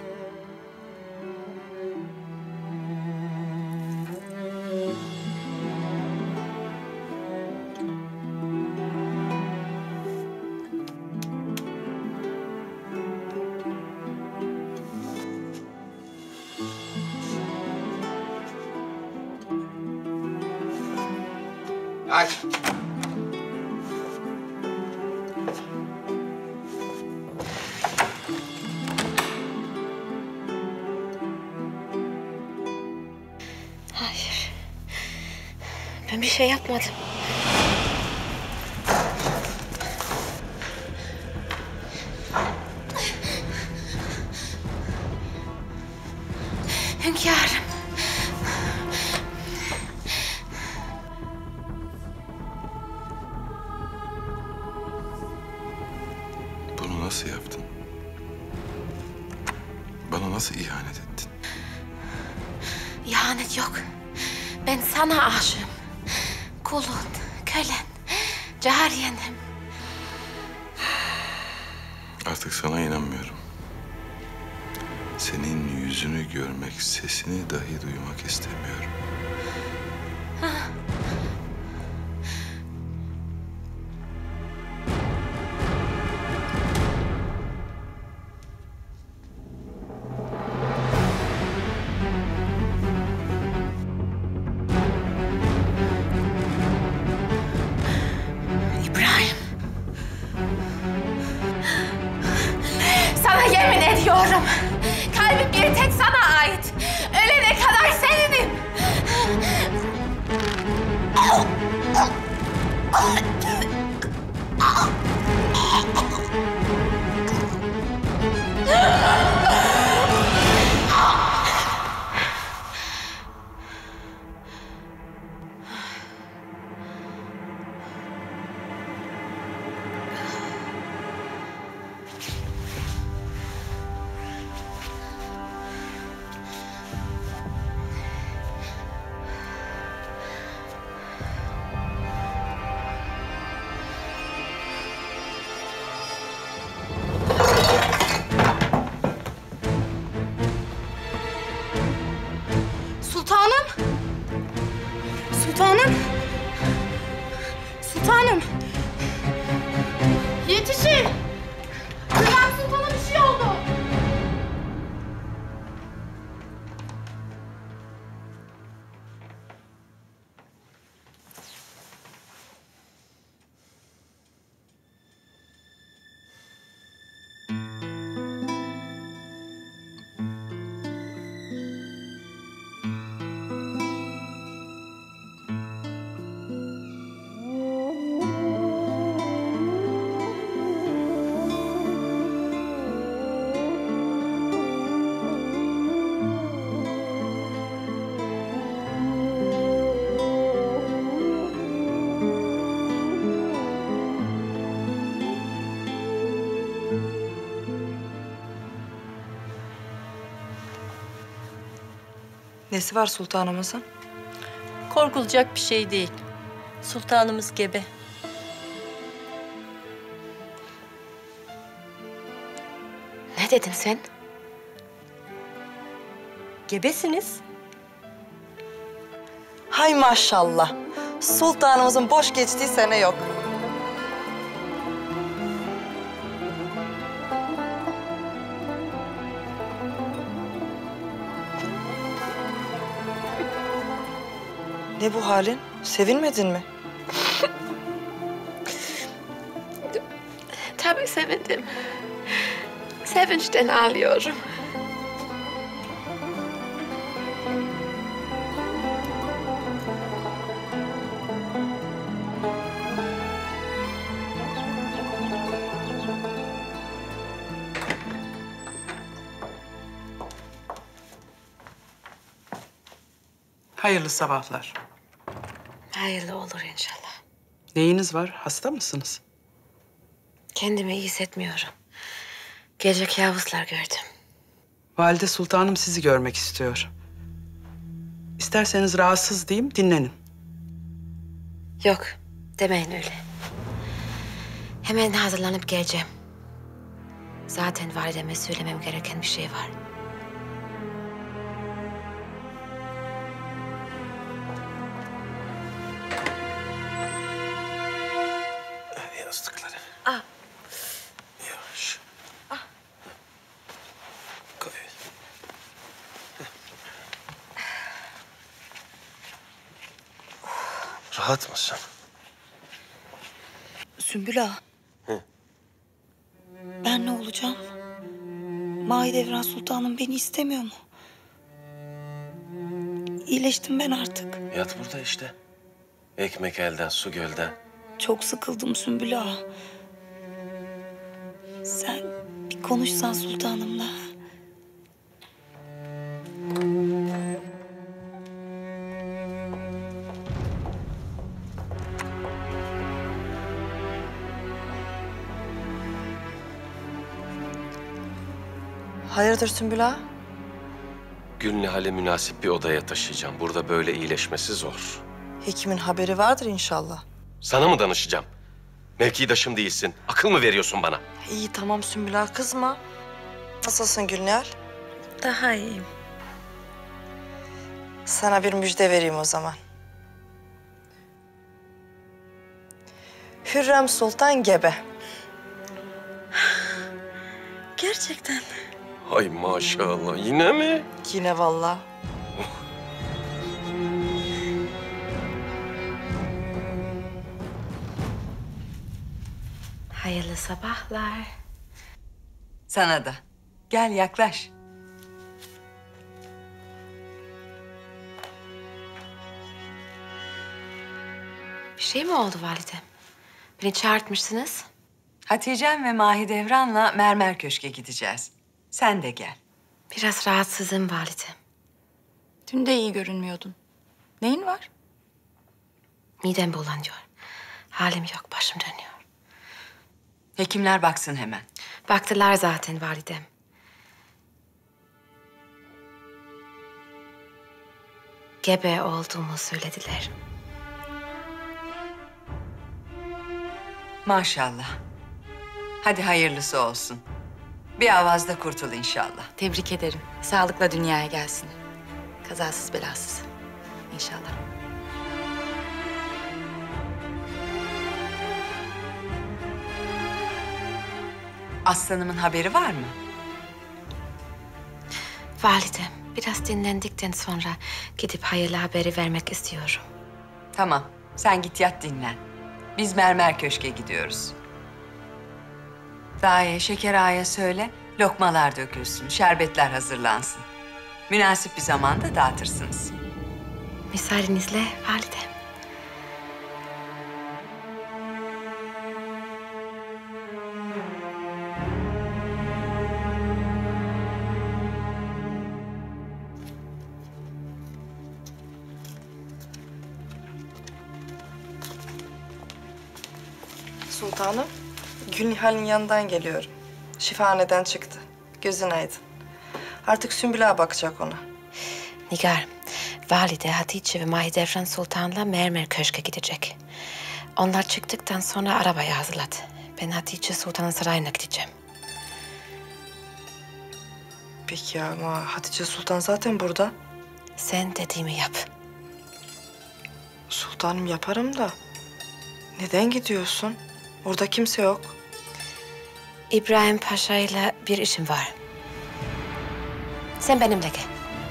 Aç. Hayır. Ben bir şey yapmadım. Hünkârım. Bunu nasıl yaptın? Bana nasıl ihanet ettin? İhanet yok. Ben sana aşığım. Kulun, kölen, cariyenim. Artık sana inanmıyorum. Senin yüzünü görmek, sesini dahi duymak istemiyorum. İbrahim. Sana yemin ediyorum. Kalbim bir tek sana ait. Ölene kadar seninim. Sultanım. Sultanım. Sultanım. Nesi var sultanımızın? Korkulacak bir şey değil. Sultanımız gebe. Ne dedin sen? Gebesiniz. Hay maşallah. Sultanımızın boş geçtiği sene yok. Ne bu halin? Sevinmedin mi? Tabii sevindim. Sevinçten ağlıyorum. Hayırlı sabahlar. Hayırlı olur inşallah. Neyiniz var? Hasta mısınız? Kendimi iyi hissetmiyorum. Gece kabuslar gördüm. Valide Sultanım sizi görmek istiyor. İsterseniz rahatsız diyeyim, dinlenin. Yok, demeyin öyle. Hemen hazırlanıp geleceğim. Zaten valideme söylemem gereken bir şey var. Yastıkları. Ah. Yavaş. Ah. Koy. Rahat mısın? Sümbül ağa. Hı. Ben ne olacağım? Mahidevran Sultanım beni istemiyor mu? İyileştim ben artık. Yat burada işte. Ekmek elden, su gölden. Çok sıkıldım Sümbül ağa. Sen bir konuşsan sultanımla. Hayırdır Sümbül ağa? Gülnihal'i münasip bir odaya taşıyacağım. Burada böyle iyileşmesi zor. Hekimin haberi vardır inşallah. Sana mı danışacağım? Mevkidaşım değilsin. Akıl mı veriyorsun bana? İyi tamam Sümbül ağa, kızma. Nasılsın Gülnihal? Daha iyiyim. Sana bir müjde vereyim o zaman. Hürrem Sultan gebe. Gerçekten. Ay maşallah. Yine mi? Yine vallahi. Hayırlı sabahlar. Sana da. Gel yaklaş. Bir şey mi oldu validem? Beni çağırtmışsınız. Hatice'm ve Mahidevran'la Mermer Köşk'e gideceğiz. Sen de gel. Biraz rahatsızım validem. Dün de iyi görünmüyordun. Neyin var? Midem bulanıyor. Halim yok, başım dönüyor. Hekimler baksın hemen. Baktılar zaten validem. Gebe olduğumu söylediler. Maşallah. Hadi hayırlısı olsun. Bir avazda kurtul inşallah. Tebrik ederim. Sağlıkla dünyaya gelsin. Kazasız belasız. İnşallah. Aslanımın haberi var mı? Validem, biraz dinlendikten sonra gidip hayırlı haberi vermek istiyorum. Tamam, sen git yat dinlen. Biz Mermer Köşk'e gidiyoruz. Daye, Şeker Ağa'ya söyle, lokmalar dökülsün, şerbetler hazırlansın. Münasip bir zamanda dağıtırsınız. Müsaadenizle validem. Sultanım, Gülnihal'in yanından geliyorum. Şifahaneden çıktı. Gözün aydın. Artık Sümbül ağa bakacak ona. Nigar, Valide Hatice ve Mahidevran Sultan'la Mermer Köşk'e gidecek. Onlar çıktıktan sonra arabayı hazırladı. Ben Hatice Sultan'ın sarayına gideceğim. Peki ya ama Hatice Sultan zaten burada. Sen dediğimi yap. Sultanım yaparım da. Neden gidiyorsun? Orada kimse yok. İbrahim Paşa ile bir işim var. Sen benimle gel.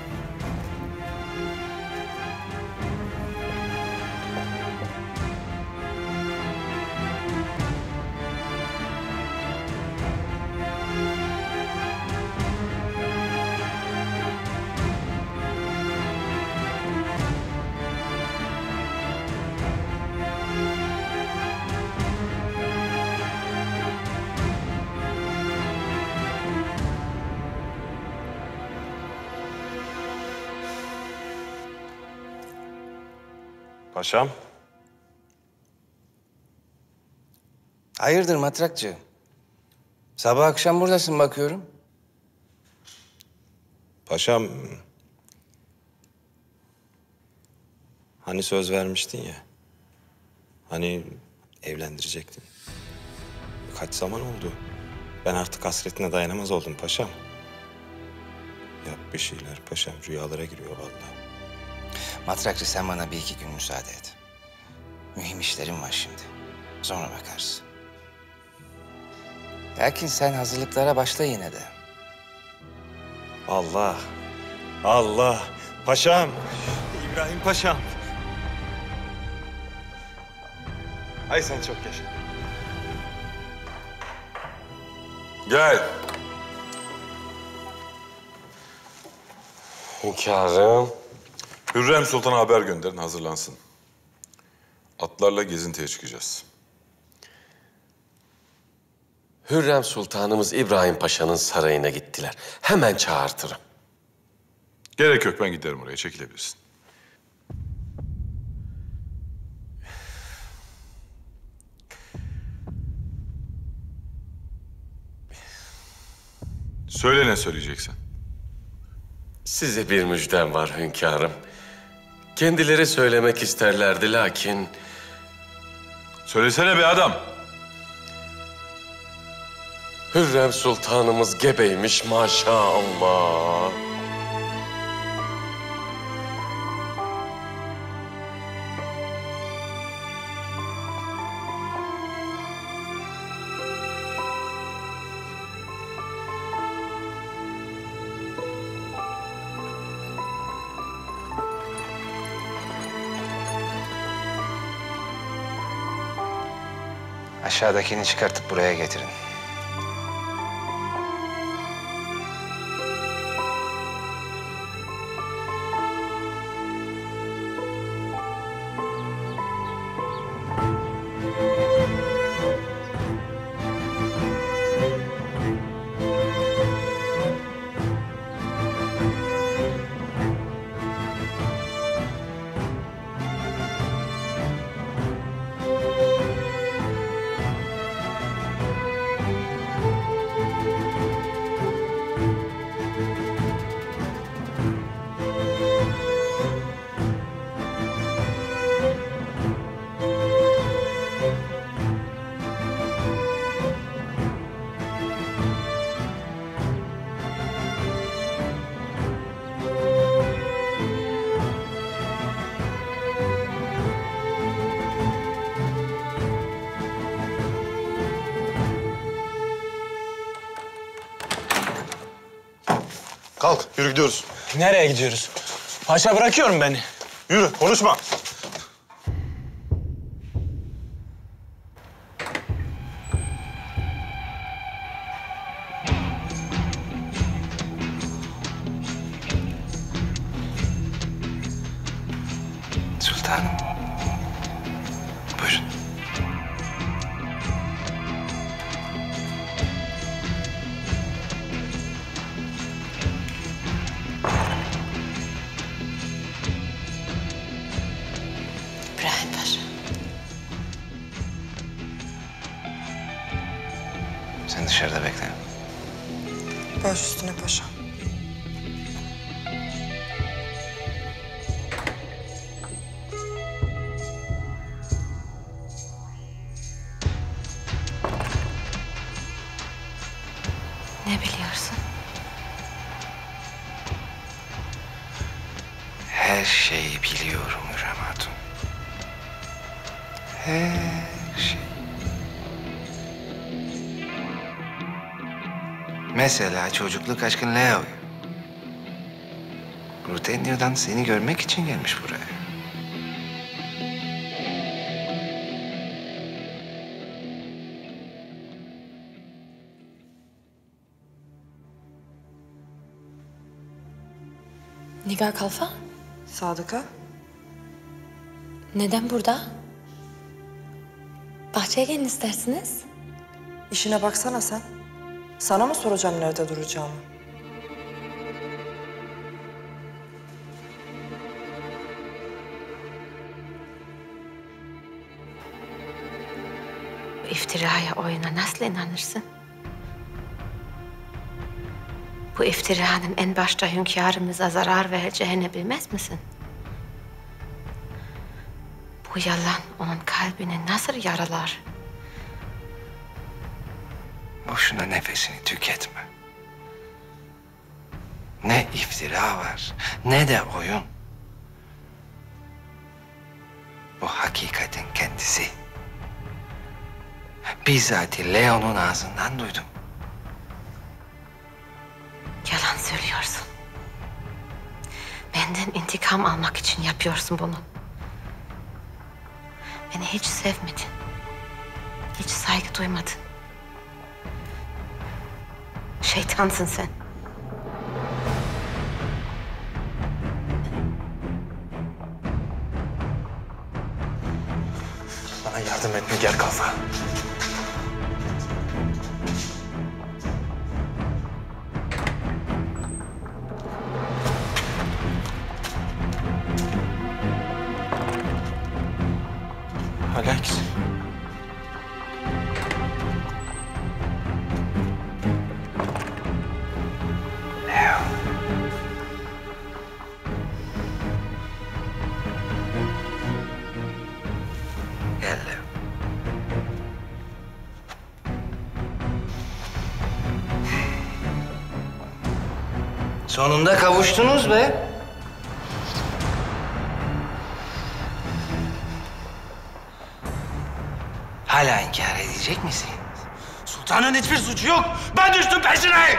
Paşam. Hayırdır matrakçı? Sabah akşam buradasın bakıyorum. Paşam. Hani söz vermiştin ya. Hani evlendirecektin. Kaç zaman oldu? Ben artık hasretine dayanamaz oldum paşam. Yap bir şeyler paşam. Rüyalara giriyor vallahi. Matrakçı sen bana bir iki gün müsaade et. Mühim işlerim var şimdi. Sonra bakarız. Lakin sen hazırlıklara başla yine de. Allah. Allah. Paşam. İbrahim Paşam. Ay sen çok yaşa. Gel. Hünkârım. Hürrem Sultan'a haber gönderin, hazırlansın. Atlarla gezintiye çıkacağız. Hürrem Sultanımız İbrahim Paşa'nın sarayına gittiler. Hemen çağırtırım. Gerek yok, ben giderim oraya, çekilebilirsin. Söyle ne söyleyeceksin? Size bir müjdem var hünkârım. Kendileri söylemek isterlerdi lakin... Söylesene be adam. Hürrem Sultanımız gebeymiş maşallah. Aşağıdakini çıkartıp buraya getirin. Kalk, yürü gidiyoruz. Nereye gidiyoruz? Paşa bırakıyorum beni. Yürü, konuşma. Sultanım. Buyurun. İbrahim Paşa. Sen dışarıda bekle. Baş üstüne paşa. her şeyi biliyorum Hürrem Hatun. Her şey. Mesela çocukluk aşkın Leo'yu. Rutenio'dan seni görmek için gelmiş buraya. Nigar Kalfa? Sadıka? Neden burada? Bahçeye gelin istersiniz. İşine baksana sen. Sana mı soracağım nerede duracağımı? Bu iftiraya, oyuna nasıl inanırsın? Bu iftiranın en başta hünkârımıza zarar vereceğini bilmez misin? Bu yalan onun kalbini nasıl yaralar? Boşuna nefesini tüketme. Ne iftira var, ne de oyun. Bu hakikatin kendisi. Bizzat Leo'nun ağzından duydum. Yalan söylüyorsun. Benden intikam almak için yapıyorsun bunu. Beni hiç sevmedin. Hiç saygı duymadın. Şeytansın sen. Bana yardım et Nigar Kalfa. Alex. Leo. Gel Leo. Sonunda kavuştunuz be. Hala inkar edecek misin? Sultanın hiçbir suçu yok. Ben düştüm peşine.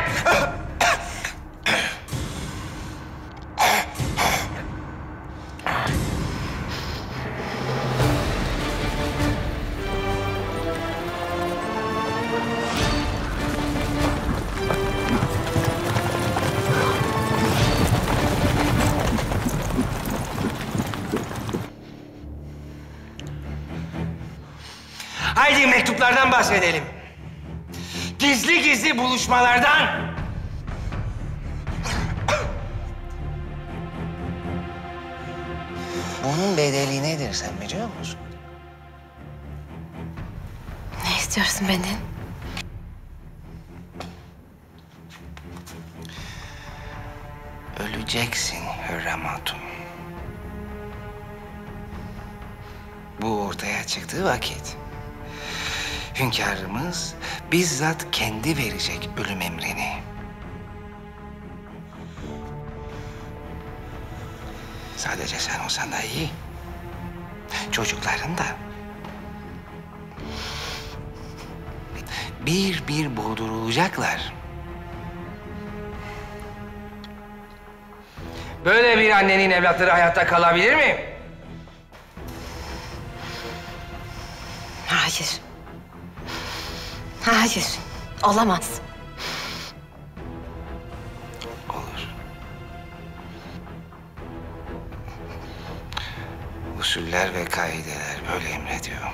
Haydi mektuplardan bahsedelim. Gizli gizli buluşmalardan. Bunun bedeli nedir sen biliyor musun? Ne istiyorsun benden? Öleceksin Hürrem Hatun. Bu ortaya çıktığı vakit hünkârımız bizzat kendi verecek ölüm emrini. Sadece sen olsan da iyi. Çocukların da. Bir bir boğdurulacaklar. Böyle bir annenin evlatları hayatta kalabilir mi? Hayır. Hayır. Olamaz. Olur. Usuller ve kaideler böyle emrediyor.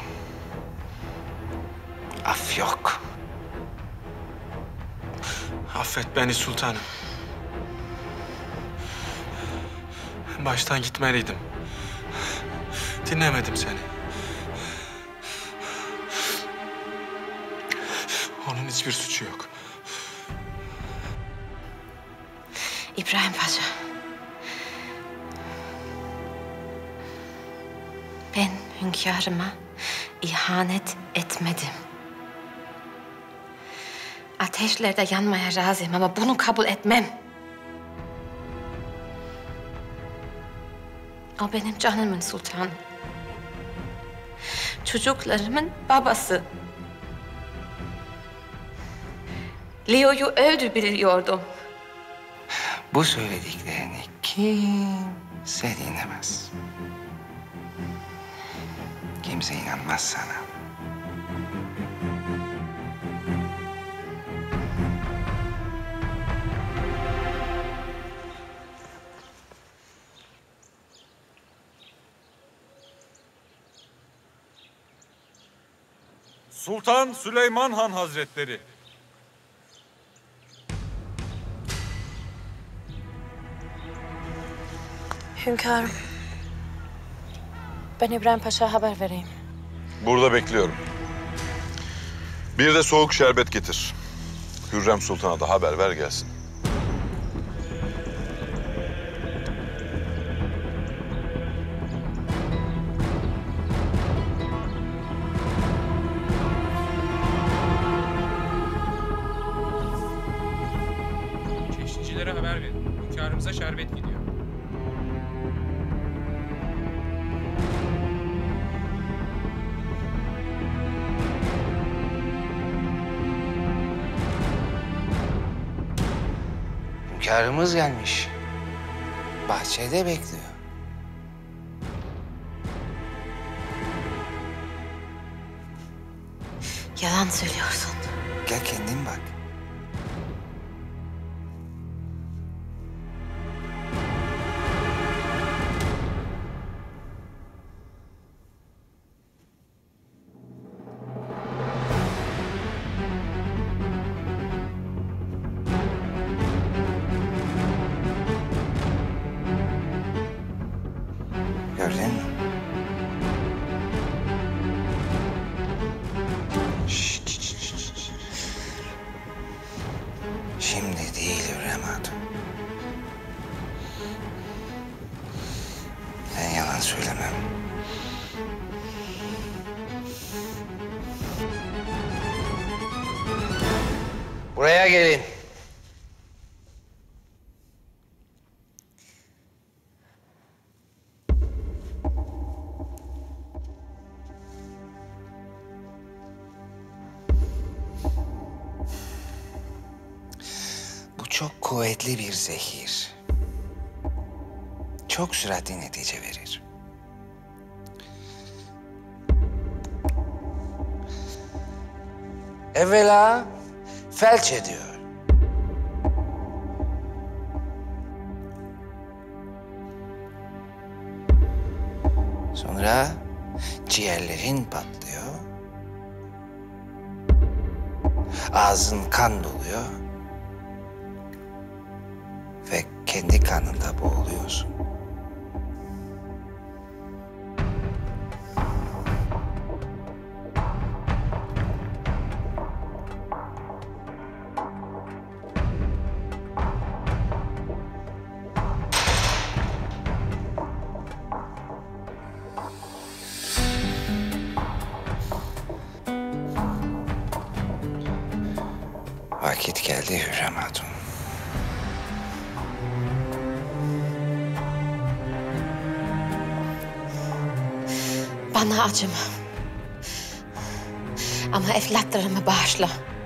Af yok. Affet beni sultanım. Baştan gitmeliydim. Dinlemedim seni. Onun hiçbir suçu yok. İbrahim Paşa. Ben hünkârıma ihanet etmedim. Ateşlerde yanmaya razıyım ama bunu kabul etmem. O benim canımın sultanı. Çocuklarımın babası. Leo'yu öldü biliyordum. Bu söylediklerini kimse dinlemez. Kimse inanmaz sana. Sultan Süleyman Han Hazretleri. Hünkârım. Ben İbrahim Paşa'ya haber vereyim. Burada bekliyorum. Bir de soğuk şerbet getir. Hürrem Sultan'a da haber ver gelsin. Çeşnicilere haber verin. Hünkârımıza şerbet gidiyor. Hünkârımız gelmiş. Bahçede bekliyor. Yalan söylüyorsun. Gel kendin bak. Gördün mü? Şşt, şşt, şşt, şşt. Şimdi değil Hürrem Hatun. Ben yalan söylemem. Buraya gelin. Bu çok kuvvetli bir zehir. Çok süratli netice verir. Evvela felç ediyor. Sonra ciğerlerin patlıyor. Ağzın kan doluyor. Ve kendi kanında boğuluyorsun. Vakit geldi Hürrem Hatun. Bana acıma. Ama evlatlarımı bağışla.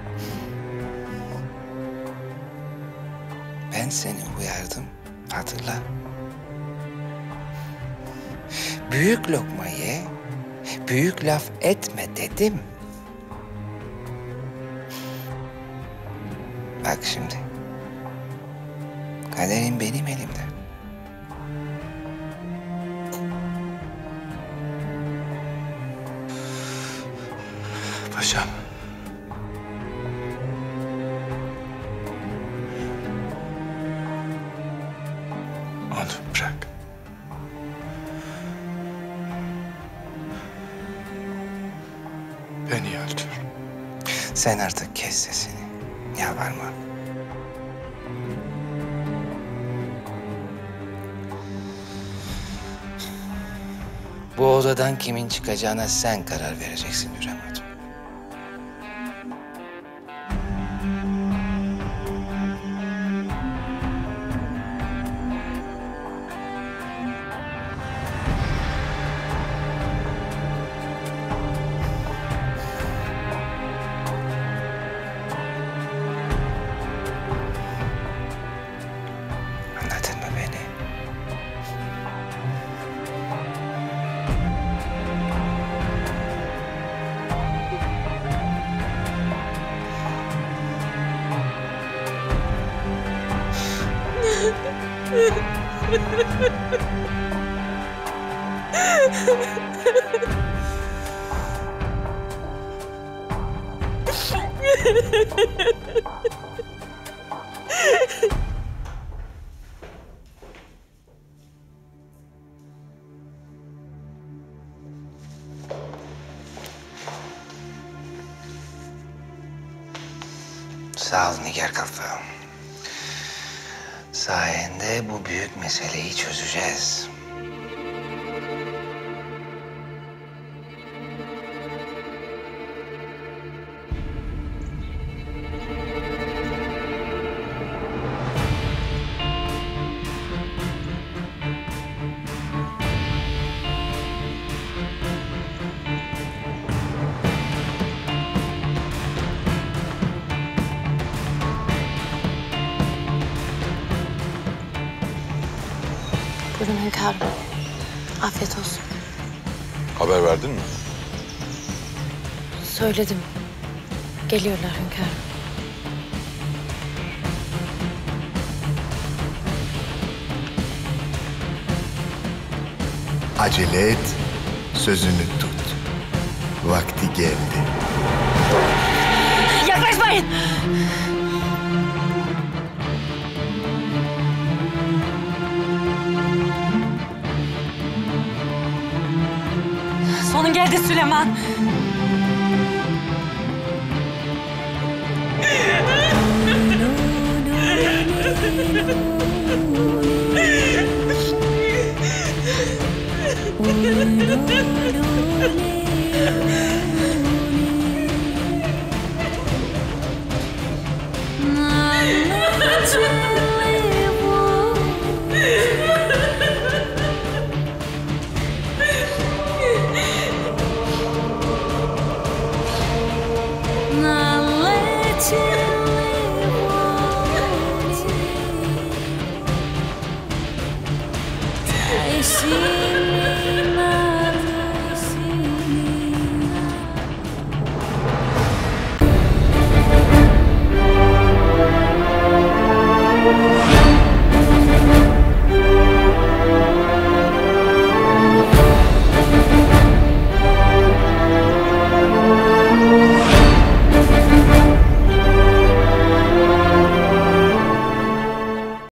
Ben seni uyardım, hatırla. Büyük lokma ye, büyük laf etme dedim. Bak şimdi. Kaderin benim elimde. Paşam. Onu bırak. Beni öldür. Sen artık kes sesini. Yalvarma. Bu odadan kimin çıkacağına sen karar vereceksin Hürrem Hatun. Sağ ol Nigar Kalfa. Sayende bu büyük meseleyi çözeceğiz. Buyurun hünkârım. Afiyet olsun. Haber verdin mi? Söyledim. Geliyorlar hünkârım. Acele et, sözünü tut. Vakti geldi. Yaklaşmayın! Sonun geldi Süleyman. I see